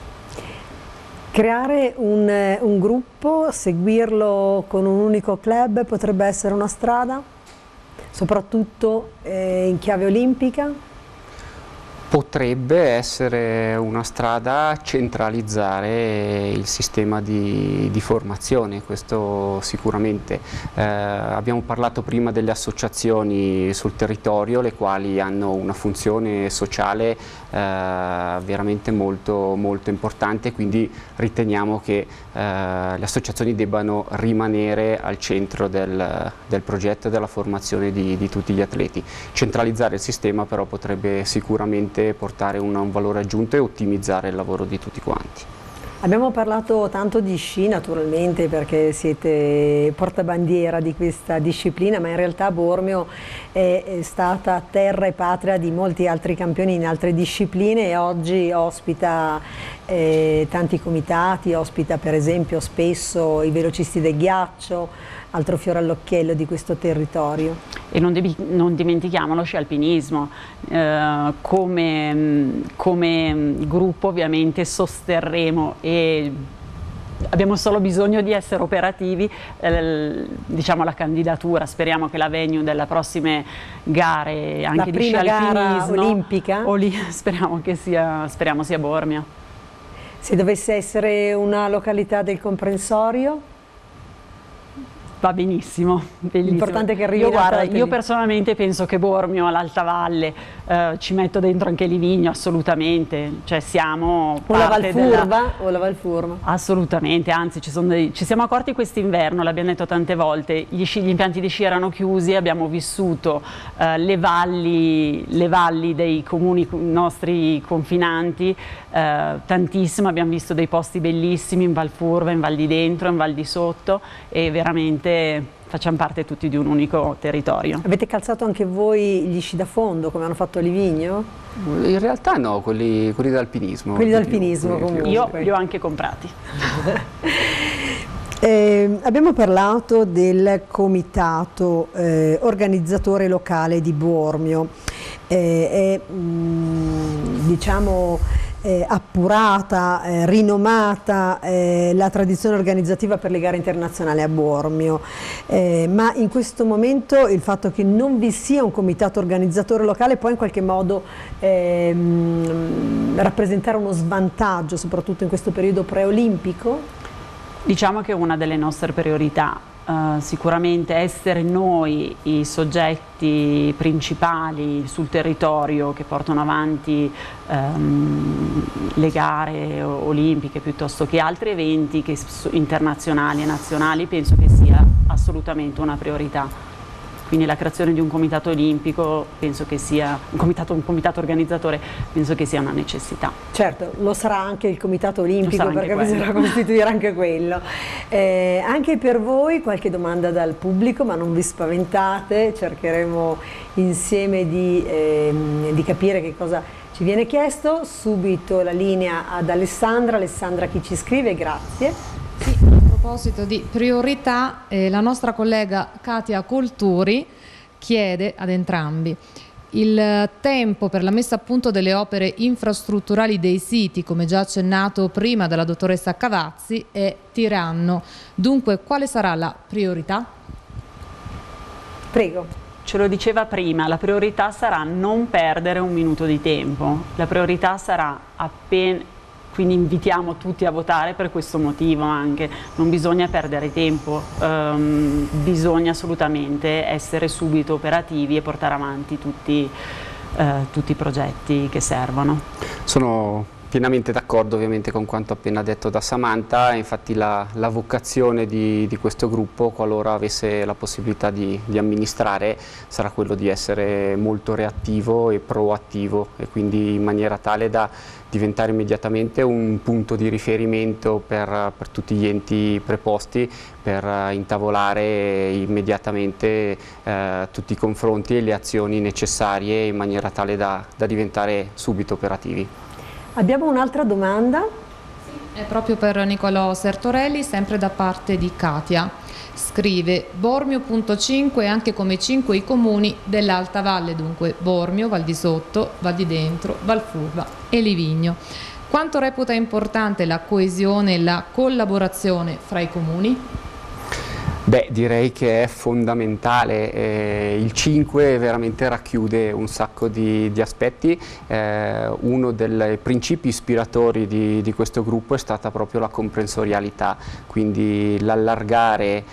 Creare un gruppo, seguirlo con un unico club potrebbe essere una strada, soprattutto in chiave olimpica? Potrebbe essere una strada centralizzare il sistema di formazione, questo sicuramente. Abbiamo parlato prima delle associazioni sul territorio, le quali hanno una funzione sociale veramente molto importante, quindi riteniamo che le associazioni debbano rimanere al centro del progetto e della formazione di tutti gli atleti. Centralizzare il sistema però potrebbe sicuramente portare un valore aggiunto e ottimizzare il lavoro di tutti quanti. Abbiamo parlato tanto di sci naturalmente perché siete portabandiera di questa disciplina, ma in realtà Bormio è stata terra e patria di molti altri campioni in altre discipline e oggi ospita tanti comitati, ospita per esempio spesso i velocisti del ghiaccio, altro fiore all'occhiello di questo territorio. E non dimentichiamo lo sci alpinismo, come gruppo ovviamente sosterremo e abbiamo solo bisogno di essere operativi, diciamo la candidatura, speriamo che la venue delle prossime gare anche di sci alpinismo olimpica speriamo sia Bormio. Se dovesse essere una località del comprensorio? Va benissimo, bellissimo. L'importante è che arrivi. Io personalmente penso che Bormio, all'Alta Valle, ci metto dentro anche Livigno, assolutamente. Cioè siamo o la Valfurva o la Valfurva. Assolutamente, anzi ci siamo accorti quest'inverno, l'abbiamo detto tante volte, gli impianti di sci erano chiusi, abbiamo vissuto le valli dei comuni nostri confinanti, tantissimo, abbiamo visto dei posti bellissimi in Valfurva, in Val di Dentro, in Val di Sotto e veramente facciamo parte tutti di un unico territorio. Avete calzato anche voi gli sci da fondo come hanno fatto a Livigno? In realtà no, quelli d'alpinismo. Quelli d'alpinismo comunque. Io li ho anche comprati. Abbiamo parlato del comitato organizzatore locale di Bormio. Diciamo appurata, rinomata la tradizione organizzativa per le gare internazionali a Bormio, ma in questo momento il fatto che non vi sia un comitato organizzatore locale può in qualche modo rappresentare uno svantaggio, soprattutto in questo periodo preolimpico? Diciamo che è una delle nostre priorità. Sicuramente essere noi i soggetti principali sul territorio che portano avanti le gare olimpiche piuttosto che altri eventi internazionali e nazionali penso che sia assolutamente una priorità. Quindi la creazione di un comitato olimpico penso che sia, un comitato organizzatore penso che sia una necessità. Certo, lo sarà anche il comitato olimpico perché bisognerà costituire anche quello. Anche per voi qualche domanda dal pubblico, ma non vi spaventate, cercheremo insieme di capire che cosa ci viene chiesto. Subito la linea ad Alessandra. Alessandra, chi ci scrive? Grazie. Sì, proposito di priorità, la nostra collega Katia Colturi chiede ad entrambi: il tempo per la messa a punto delle opere infrastrutturali dei siti, come già accennato prima dalla dottoressa Cavazzi, è tiranno. Dunque, quale sarà la priorità? Prego. Ce lo diceva prima, la priorità sarà non perdere un minuto di tempo. La priorità sarà quindi invitiamo tutti a votare per questo motivo anche. Non bisogna perdere tempo, bisogna assolutamente essere subito operativi e portare avanti tutti i progetti che servono. Sono pienamente d'accordo ovviamente con quanto appena detto da Samantha. Infatti la vocazione di questo gruppo, qualora avesse la possibilità di amministrare, sarà quello di essere molto reattivo e proattivo, e quindi in maniera tale da diventare immediatamente un punto di riferimento per tutti gli enti preposti, per intavolare immediatamente tutti i confronti e le azioni necessarie in maniera tale da diventare subito operativi. Abbiamo un'altra domanda. È proprio per Nicolò Sertorelli, sempre da parte di Katia. Scrive: Bormio.5 anche come 5 i comuni dell'Alta Valle, dunque Bormio, Val di Sotto, Val di Dentro, Valfurva e Livigno. Quanto reputa importante la coesione e la collaborazione fra i comuni? Beh, direi che è fondamentale. Il 5 veramente racchiude un sacco di aspetti. Uno dei principi ispiratori di questo gruppo è stata proprio la comprensorialità, quindi l'allargare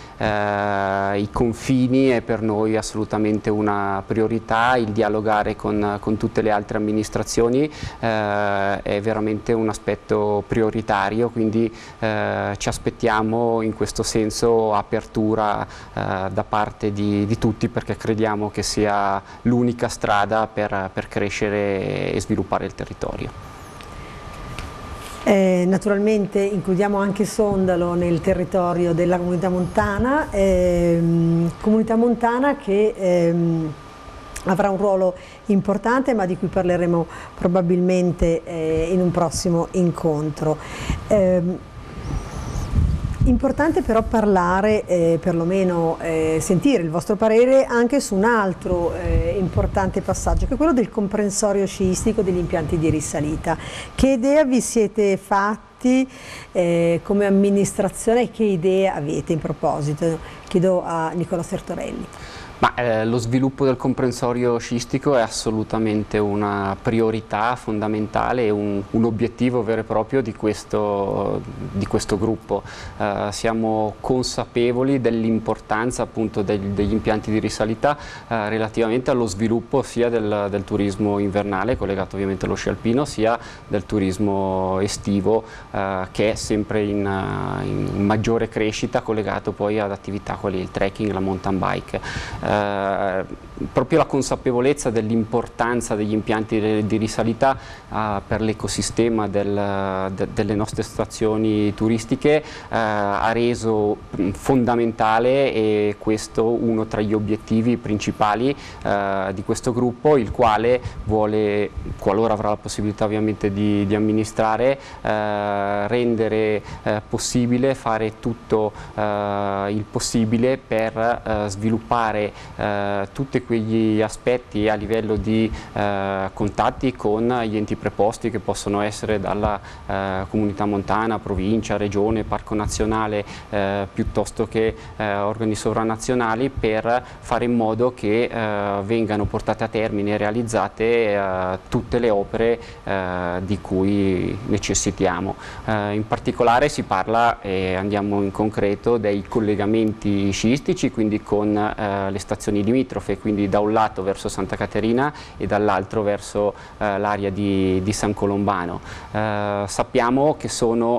i confini è per noi assolutamente una priorità. Il dialogare con tutte le altre amministrazioni è veramente un aspetto prioritario, quindi ci aspettiamo in questo senso apertura da parte di tutti, perché crediamo che sia l'unica strada per crescere e sviluppare il territorio. Naturalmente includiamo anche Sondalo nel territorio della Comunità Montana che avrà un ruolo importante, ma di cui parleremo probabilmente in un prossimo incontro. Importante però parlare, perlomeno sentire il vostro parere anche su un altro importante passaggio, che è quello del comprensorio sciistico degli impianti di risalita. Che idea vi siete fatti come amministrazione e che idee avete in proposito? Chiedo a Nicolò Sertorelli. Lo sviluppo del comprensorio sciistico è assolutamente una priorità fondamentale e un obiettivo vero e proprio di questo gruppo. Siamo consapevoli dell'importanza appunto degli impianti di risalita relativamente allo sviluppo sia del turismo invernale, collegato ovviamente allo sci alpino, sia del turismo estivo, che è sempre in maggiore crescita, collegato poi ad attività quali il trekking, la mountain bike. Proprio la consapevolezza dell'importanza degli impianti di risalita per l'ecosistema delle nostre stazioni turistiche ha reso fondamentale, e questo uno tra gli obiettivi principali di questo gruppo, il quale vuole, qualora avrà la possibilità ovviamente di amministrare, rendere possibile, fare tutto il possibile per sviluppare tutti quegli aspetti a livello di contatti con gli enti preposti, che possono essere dalla comunità montana, provincia, regione, parco nazionale, piuttosto che organi sovranazionali, per fare in modo che vengano portate a termine e realizzate tutte le opere di cui necessitiamo. In particolare si parla, e andiamo in concreto, dei collegamenti sciistici, quindi con le stazioni limitrofe, quindi da un lato verso Santa Caterina e dall'altro verso l'area di San Colombano. Sappiamo che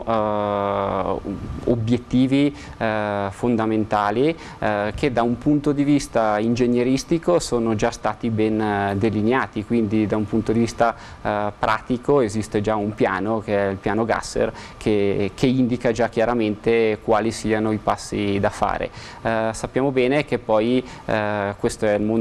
sono obiettivi fondamentali che da un punto di vista ingegneristico sono già stati ben delineati, quindi da un punto di vista pratico esiste già un piano, che è il piano Gasser, che indica già chiaramente quali siano i passi da fare. Sappiamo bene che poi questo è il mondo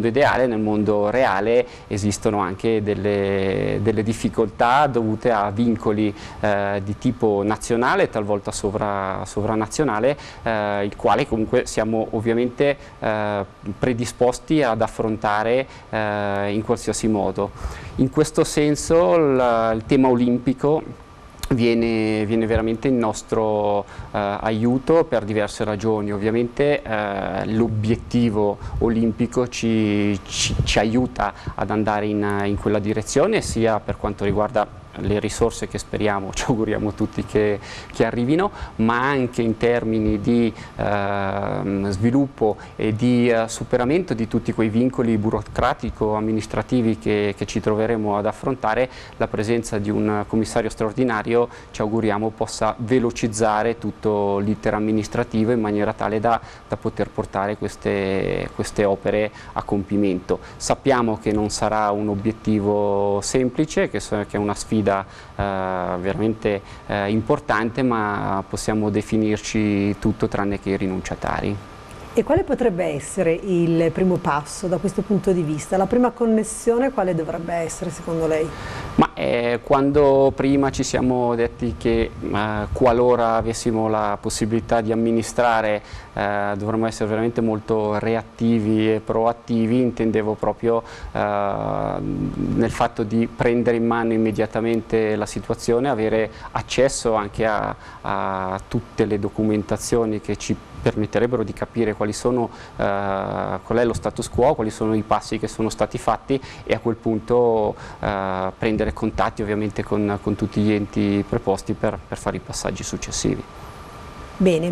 ideale, nel mondo reale esistono anche delle difficoltà dovute a vincoli di tipo nazionale, talvolta sovranazionale, il quale comunque siamo ovviamente predisposti ad affrontare in qualsiasi modo. In questo senso il tema olimpico viene veramente in nostro aiuto per diverse ragioni. Ovviamente l'obiettivo olimpico ci aiuta ad andare in quella direzione, sia per quanto riguarda le risorse che speriamo, ci auguriamo tutti che arrivino, ma anche in termini di sviluppo e di superamento di tutti quei vincoli burocratico-amministrativi che ci troveremo ad affrontare. La presenza di un commissario straordinario ci auguriamo possa velocizzare tutto l'iter amministrativo in maniera tale da poter portare queste opere a compimento. Sappiamo che non sarà un obiettivo semplice, che è una sfida veramente importante, ma possiamo definirci tutto tranne che i rinunciatari. E quale potrebbe essere il primo passo da questo punto di vista? La prima connessione quale dovrebbe essere secondo lei? Ma quando prima ci siamo detti che qualora avessimo la possibilità di amministrare dovremmo essere veramente molto reattivi e proattivi, intendevo proprio nel fatto di prendere in mano immediatamente la situazione, avere accesso anche a tutte le documentazioni che ci permetterebbero di capire qual è lo status quo, quali sono i passi che sono stati fatti, e a quel punto prendere contatti ovviamente con tutti gli enti preposti per fare i passaggi successivi. Bene,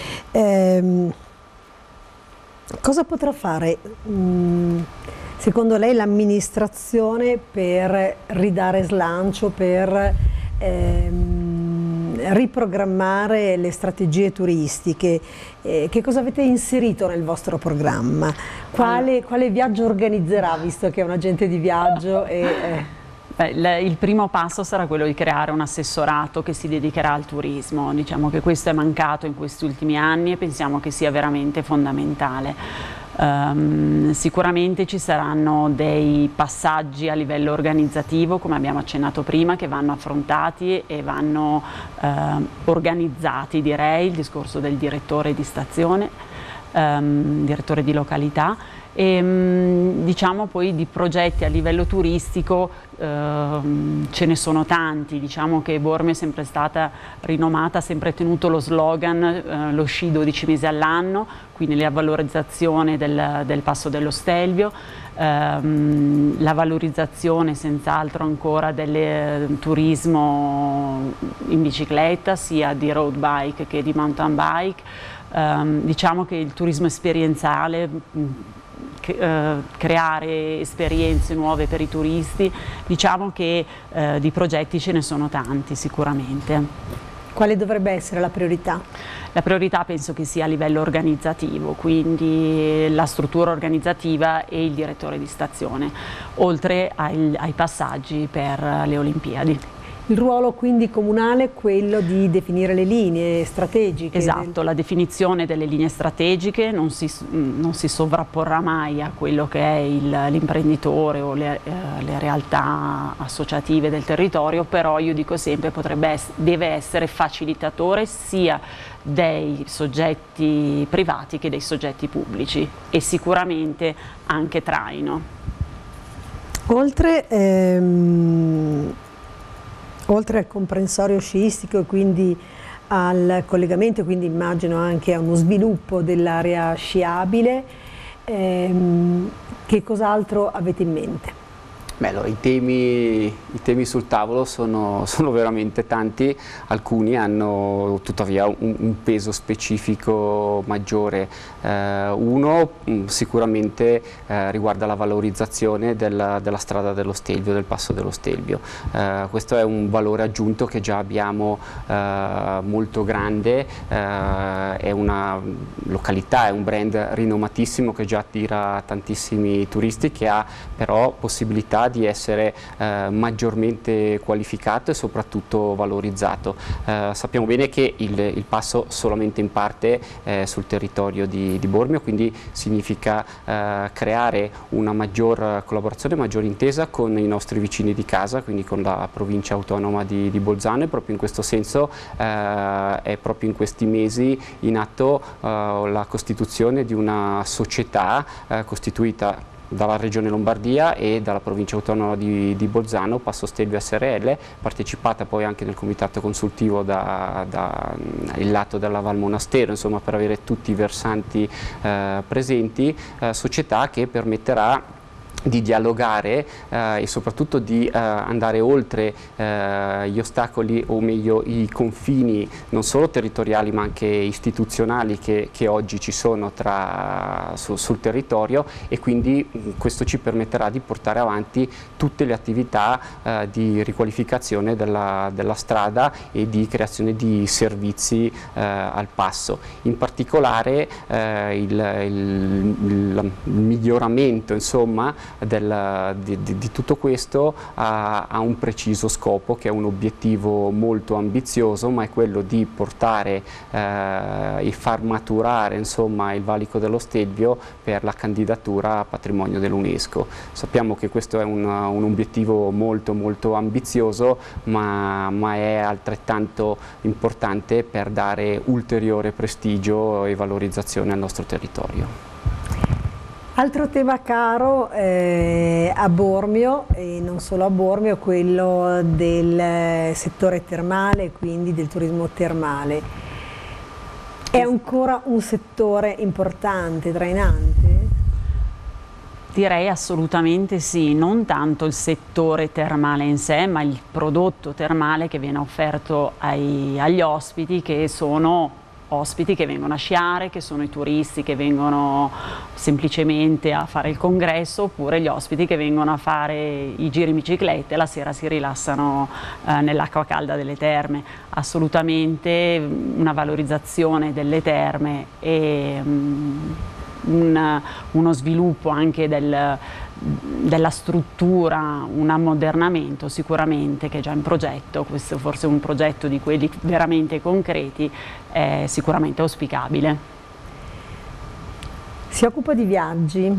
cosa potrà fare secondo lei l'amministrazione per ridare slancio, per riprogrammare le strategie turistiche? Che cosa avete inserito nel vostro programma? Quale viaggio organizzerà, visto che è un agente di viaggio? Il primo passo sarà quello di creare un assessorato che si dedicherà al turismo. Diciamo che questo è mancato in questi ultimi anni e pensiamo che sia veramente fondamentale. Sicuramente ci saranno dei passaggi a livello organizzativo, come abbiamo accennato prima, che vanno affrontati e vanno organizzati, direi, il discorso del direttore di stazione, direttore di località, e diciamo poi di progetti a livello turistico ce ne sono tanti. Diciamo che Bormio è sempre stata rinomata, ha sempre tenuto lo slogan lo sci 12 mesi all'anno, quindi la valorizzazione del Passo dello Stelvio, la valorizzazione senz'altro ancora del turismo in bicicletta, sia di road bike che di mountain bike. Diciamo che il turismo esperienziale, creare esperienze nuove per i turisti, diciamo che di progetti ce ne sono tanti sicuramente. Quale dovrebbe essere la priorità? La priorità penso che sia a livello organizzativo, quindi la struttura organizzativa e il direttore di stazione, oltre ai passaggi per le Olimpiadi. Il ruolo quindi comunale è quello di definire le linee strategiche? Esatto, la definizione delle linee strategiche non si sovrapporrà mai a quello che è l'imprenditore o le realtà associative del territorio, però io dico sempre deve essere facilitatore sia dei soggetti privati che dei soggetti pubblici, e sicuramente anche traino. Oltre al comprensorio sciistico e quindi al collegamento, quindi immagino anche a uno sviluppo dell'area sciabile, che cos'altro avete in mente? Beh, allora, i temi sul tavolo sono veramente tanti, alcuni hanno tuttavia un peso specifico maggiore. Uno sicuramente riguarda la valorizzazione della strada dello Stelvio, del Passo dello Stelvio. Questo è un valore aggiunto che già abbiamo molto grande, è una località, è un brand rinomatissimo che già attira tantissimi turisti, che ha però possibilità di essere maggiormente qualificato e soprattutto valorizzato. Sappiamo bene che il passo solamente in parte è sul territorio di Bormio, quindi significa creare una maggior collaborazione, maggior intesa con i nostri vicini di casa, quindi con la provincia autonoma di Bolzano, e proprio in questo senso è proprio in questi mesi in atto la costituzione di una società costituita dalla Regione Lombardia e dalla provincia autonoma di Bolzano, Passo Stelvio SRL, partecipata poi anche nel comitato consultivo il lato della Val Monastero, insomma, per avere tutti i versanti presenti, società che permetterà di dialogare e soprattutto di andare oltre gli ostacoli, o meglio i confini non solo territoriali ma anche istituzionali che oggi ci sono sul territorio, e quindi questo ci permetterà di portare avanti tutte le attività di riqualificazione della strada e di creazione di servizi al passo. In particolare il miglioramento, insomma, di tutto questo ha un preciso scopo, che è un obiettivo molto ambizioso, ma è quello di portare e far maturare, insomma, il Valico dello Stelvio per la candidatura a patrimonio dell'UNESCO. Sappiamo che questo è un obiettivo molto molto ambizioso, ma è altrettanto importante per dare ulteriore prestigio e valorizzazione al nostro territorio. Altro tema caro a Bormio, e non solo a Bormio, quello del settore termale, quindi del turismo termale. È ancora un settore importante, trainante? Direi assolutamente sì, non tanto il settore termale in sé, ma il prodotto termale che viene offerto agli ospiti, che sono ospiti che vengono a sciare, che sono i turisti che vengono semplicemente a fare il congresso, oppure gli ospiti che vengono a fare i giri in bicicletta e la sera si rilassano nell'acqua calda delle terme. Assolutamente una valorizzazione delle terme e uno sviluppo anche della struttura, un ammodernamento sicuramente che è già in progetto. Questo forse è un progetto di quelli veramente concreti, è sicuramente auspicabile. Si occupa di viaggi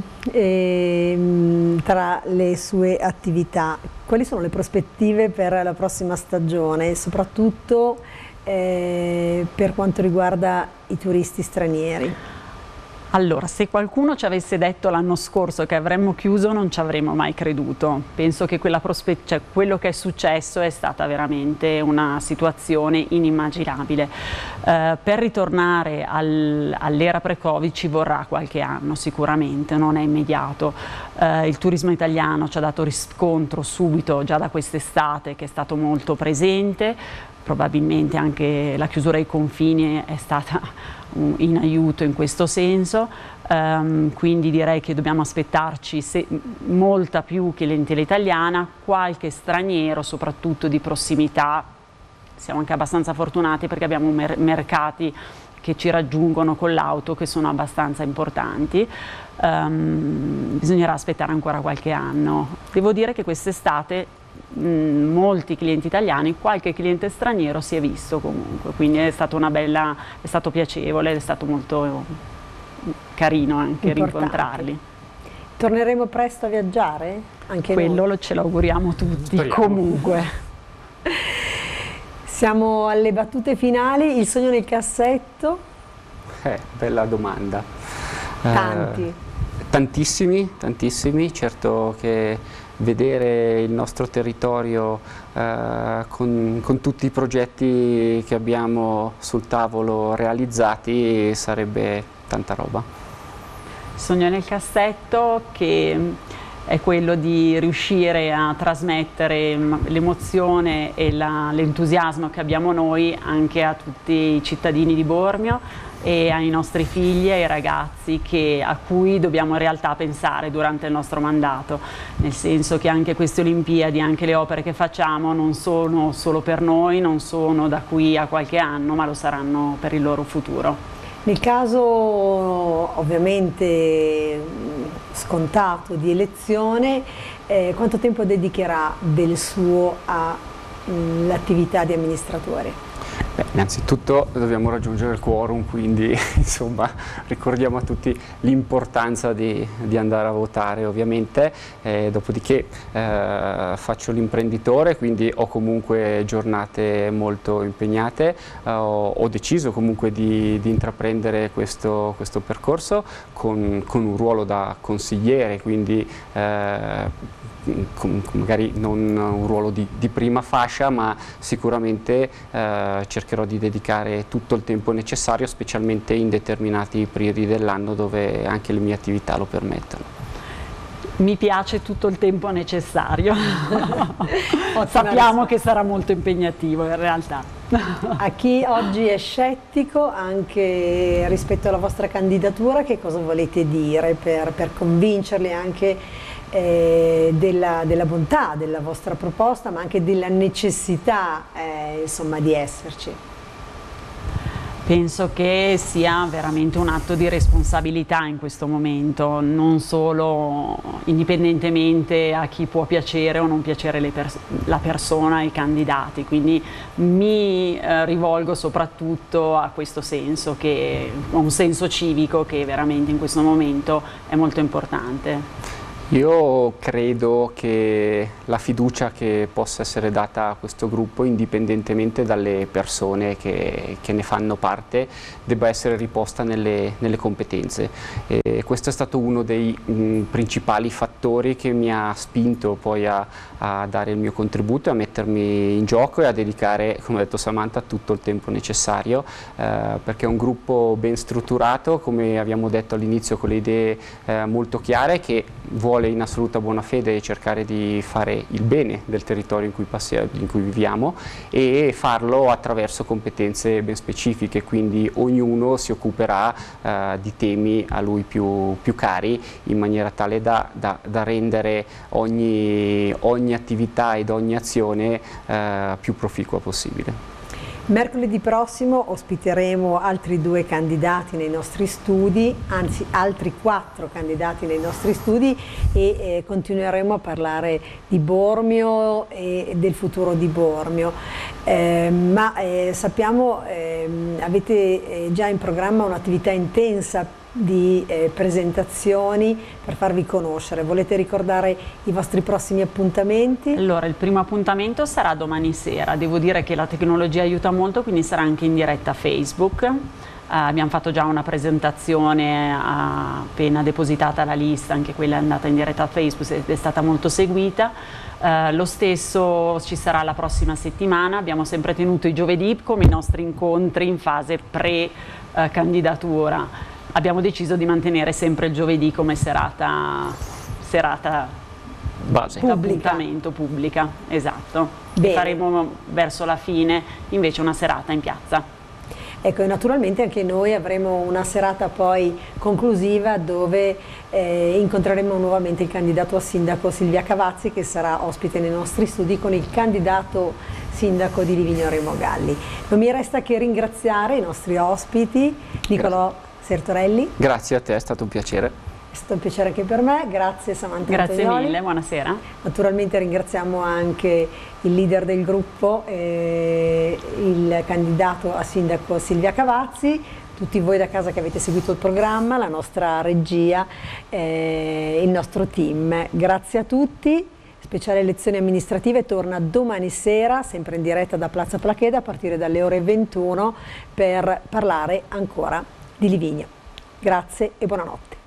tra le sue attività. Quali sono le prospettive per la prossima stagione, soprattutto per quanto riguarda i turisti stranieri? Allora, se qualcuno ci avesse detto l'anno scorso che avremmo chiuso, non ci avremmo mai creduto. Penso che quello che è successo è stata veramente una situazione inimmaginabile. Per ritornare all'era pre-Covid ci vorrà qualche anno sicuramente, non è immediato. Il turismo italiano ci ha dato riscontro subito già da quest'estate, che è stato molto presente. Probabilmente anche la chiusura dei confini è stata in aiuto in questo senso, quindi direi che dobbiamo aspettarci molta più clientela italiana, qualche straniero soprattutto di prossimità. Siamo anche abbastanza fortunati perché abbiamo mercati che ci raggiungono con l'auto che sono abbastanza importanti. Bisognerà aspettare ancora qualche anno. Devo dire che quest'estate molti clienti italiani, qualche cliente straniero si è visto comunque, quindi è stata è stato piacevole, è stato molto carino anche rincontrarli. Torneremo presto a viaggiare? Anche quello noi? Ce lo auguriamo tutti. Speriamo. Comunque. Siamo alle battute finali, il sogno nel cassetto? Bella domanda. Tanti. Tantissimi, certo che vedere il nostro territorio con tutti i progetti che abbiamo sul tavolo realizzati sarebbe tanta roba. Sogno nel cassetto che è quello di riuscire a trasmettere l'emozione e l'entusiasmo che abbiamo noi anche a tutti i cittadini di Bormio e ai nostri figli e ai ragazzi a cui dobbiamo in realtà pensare durante il nostro mandato, nel senso che anche queste Olimpiadi, anche le opere che facciamo non sono solo per noi, non sono da qui a qualche anno, ma lo saranno per il loro futuro. Nel caso ovviamente scontato di elezione, quanto tempo dedicherà del suo all'attività di amministratore? Beh, innanzitutto dobbiamo raggiungere il quorum, quindi insomma ricordiamo a tutti l'importanza di andare a votare ovviamente, dopodiché faccio l'imprenditore, quindi ho comunque giornate molto impegnate, ho deciso comunque di intraprendere questo percorso con un ruolo da consigliere, quindi magari non un ruolo di prima fascia, ma sicuramente cercherò di dedicare tutto il tempo necessario, specialmente in determinati periodi dell'anno dove anche le mie attività lo permettono. Mi piace tutto il tempo necessario. Sappiamo che sarà molto impegnativo in realtà. A chi oggi è scettico anche rispetto alla vostra candidatura, che cosa volete dire per convincerli anche della bontà della vostra proposta, ma anche della necessità insomma, di esserci? Penso che sia veramente un atto di responsabilità in questo momento, non solo indipendentemente a chi può piacere o non piacere la persona e i candidati, quindi mi rivolgo soprattutto a questo senso, a un senso civico che veramente in questo momento è molto importante. Io credo che la fiducia che possa essere data a questo gruppo, indipendentemente dalle persone che ne fanno parte, debba essere riposta nelle competenze. E questo è stato uno dei principali fattori che mi ha spinto poi a dare il mio contributo, a mettermi in gioco e a dedicare, come ha detto Samantha, tutto il tempo necessario, perché è un gruppo ben strutturato, come abbiamo detto all'inizio, con le idee molto chiare, che vuole in assoluta buona fede cercare di fare il bene del territorio in cui viviamo, e farlo attraverso competenze ben specifiche, quindi ognuno si occuperà di temi a lui più cari, in maniera tale da rendere ogni attività ed ogni azione più proficua possibile. Mercoledì prossimo ospiteremo altri 2 candidati nei nostri studi, anzi altri 4 candidati nei nostri studi, e continueremo a parlare di Bormio e del futuro di Bormio. Sappiamo, avete già in programma un'attività intensa di presentazioni per farvi conoscere. Volete ricordare i vostri prossimi appuntamenti? Allora, il primo appuntamento sarà domani sera. Devo dire che la tecnologia aiuta molto, quindi sarà anche in diretta Facebook. Abbiamo fatto già una presentazione appena depositata la lista, anche quella è andata in diretta a Facebook ed è stata molto seguita. Lo stesso ci sarà la prossima settimana. Abbiamo sempre tenuto i giovedì come i nostri incontri in fase pre-candidatura. Abbiamo deciso di mantenere sempre il giovedì come serata base, appuntamento pubblica, esatto. Bene. Faremo verso la fine invece una serata in piazza. Ecco, e naturalmente anche noi avremo una serata poi conclusiva dove incontreremo nuovamente il candidato a sindaco Silvia Cavazzi, che sarà ospite nei nostri studi con il candidato sindaco di Livigno Remo Galli. Non mi resta che ringraziare i nostri ospiti, Nicolò Sertorelli. Grazie a te, è stato un piacere. È stato un piacere anche per me, grazie Samantha Grazie Antonioli. mille, buonasera. Naturalmente ringraziamo anche il leader del gruppo, il candidato a sindaco Silvia Cavazzi, tutti voi da casa che avete seguito il programma, la nostra regia, il nostro team. Grazie a tutti. Speciale elezioni amministrative torna domani sera, sempre in diretta da Piazza Placcheda a partire dalle ore 21 per parlare ancora di Livigno. Grazie e buonanotte.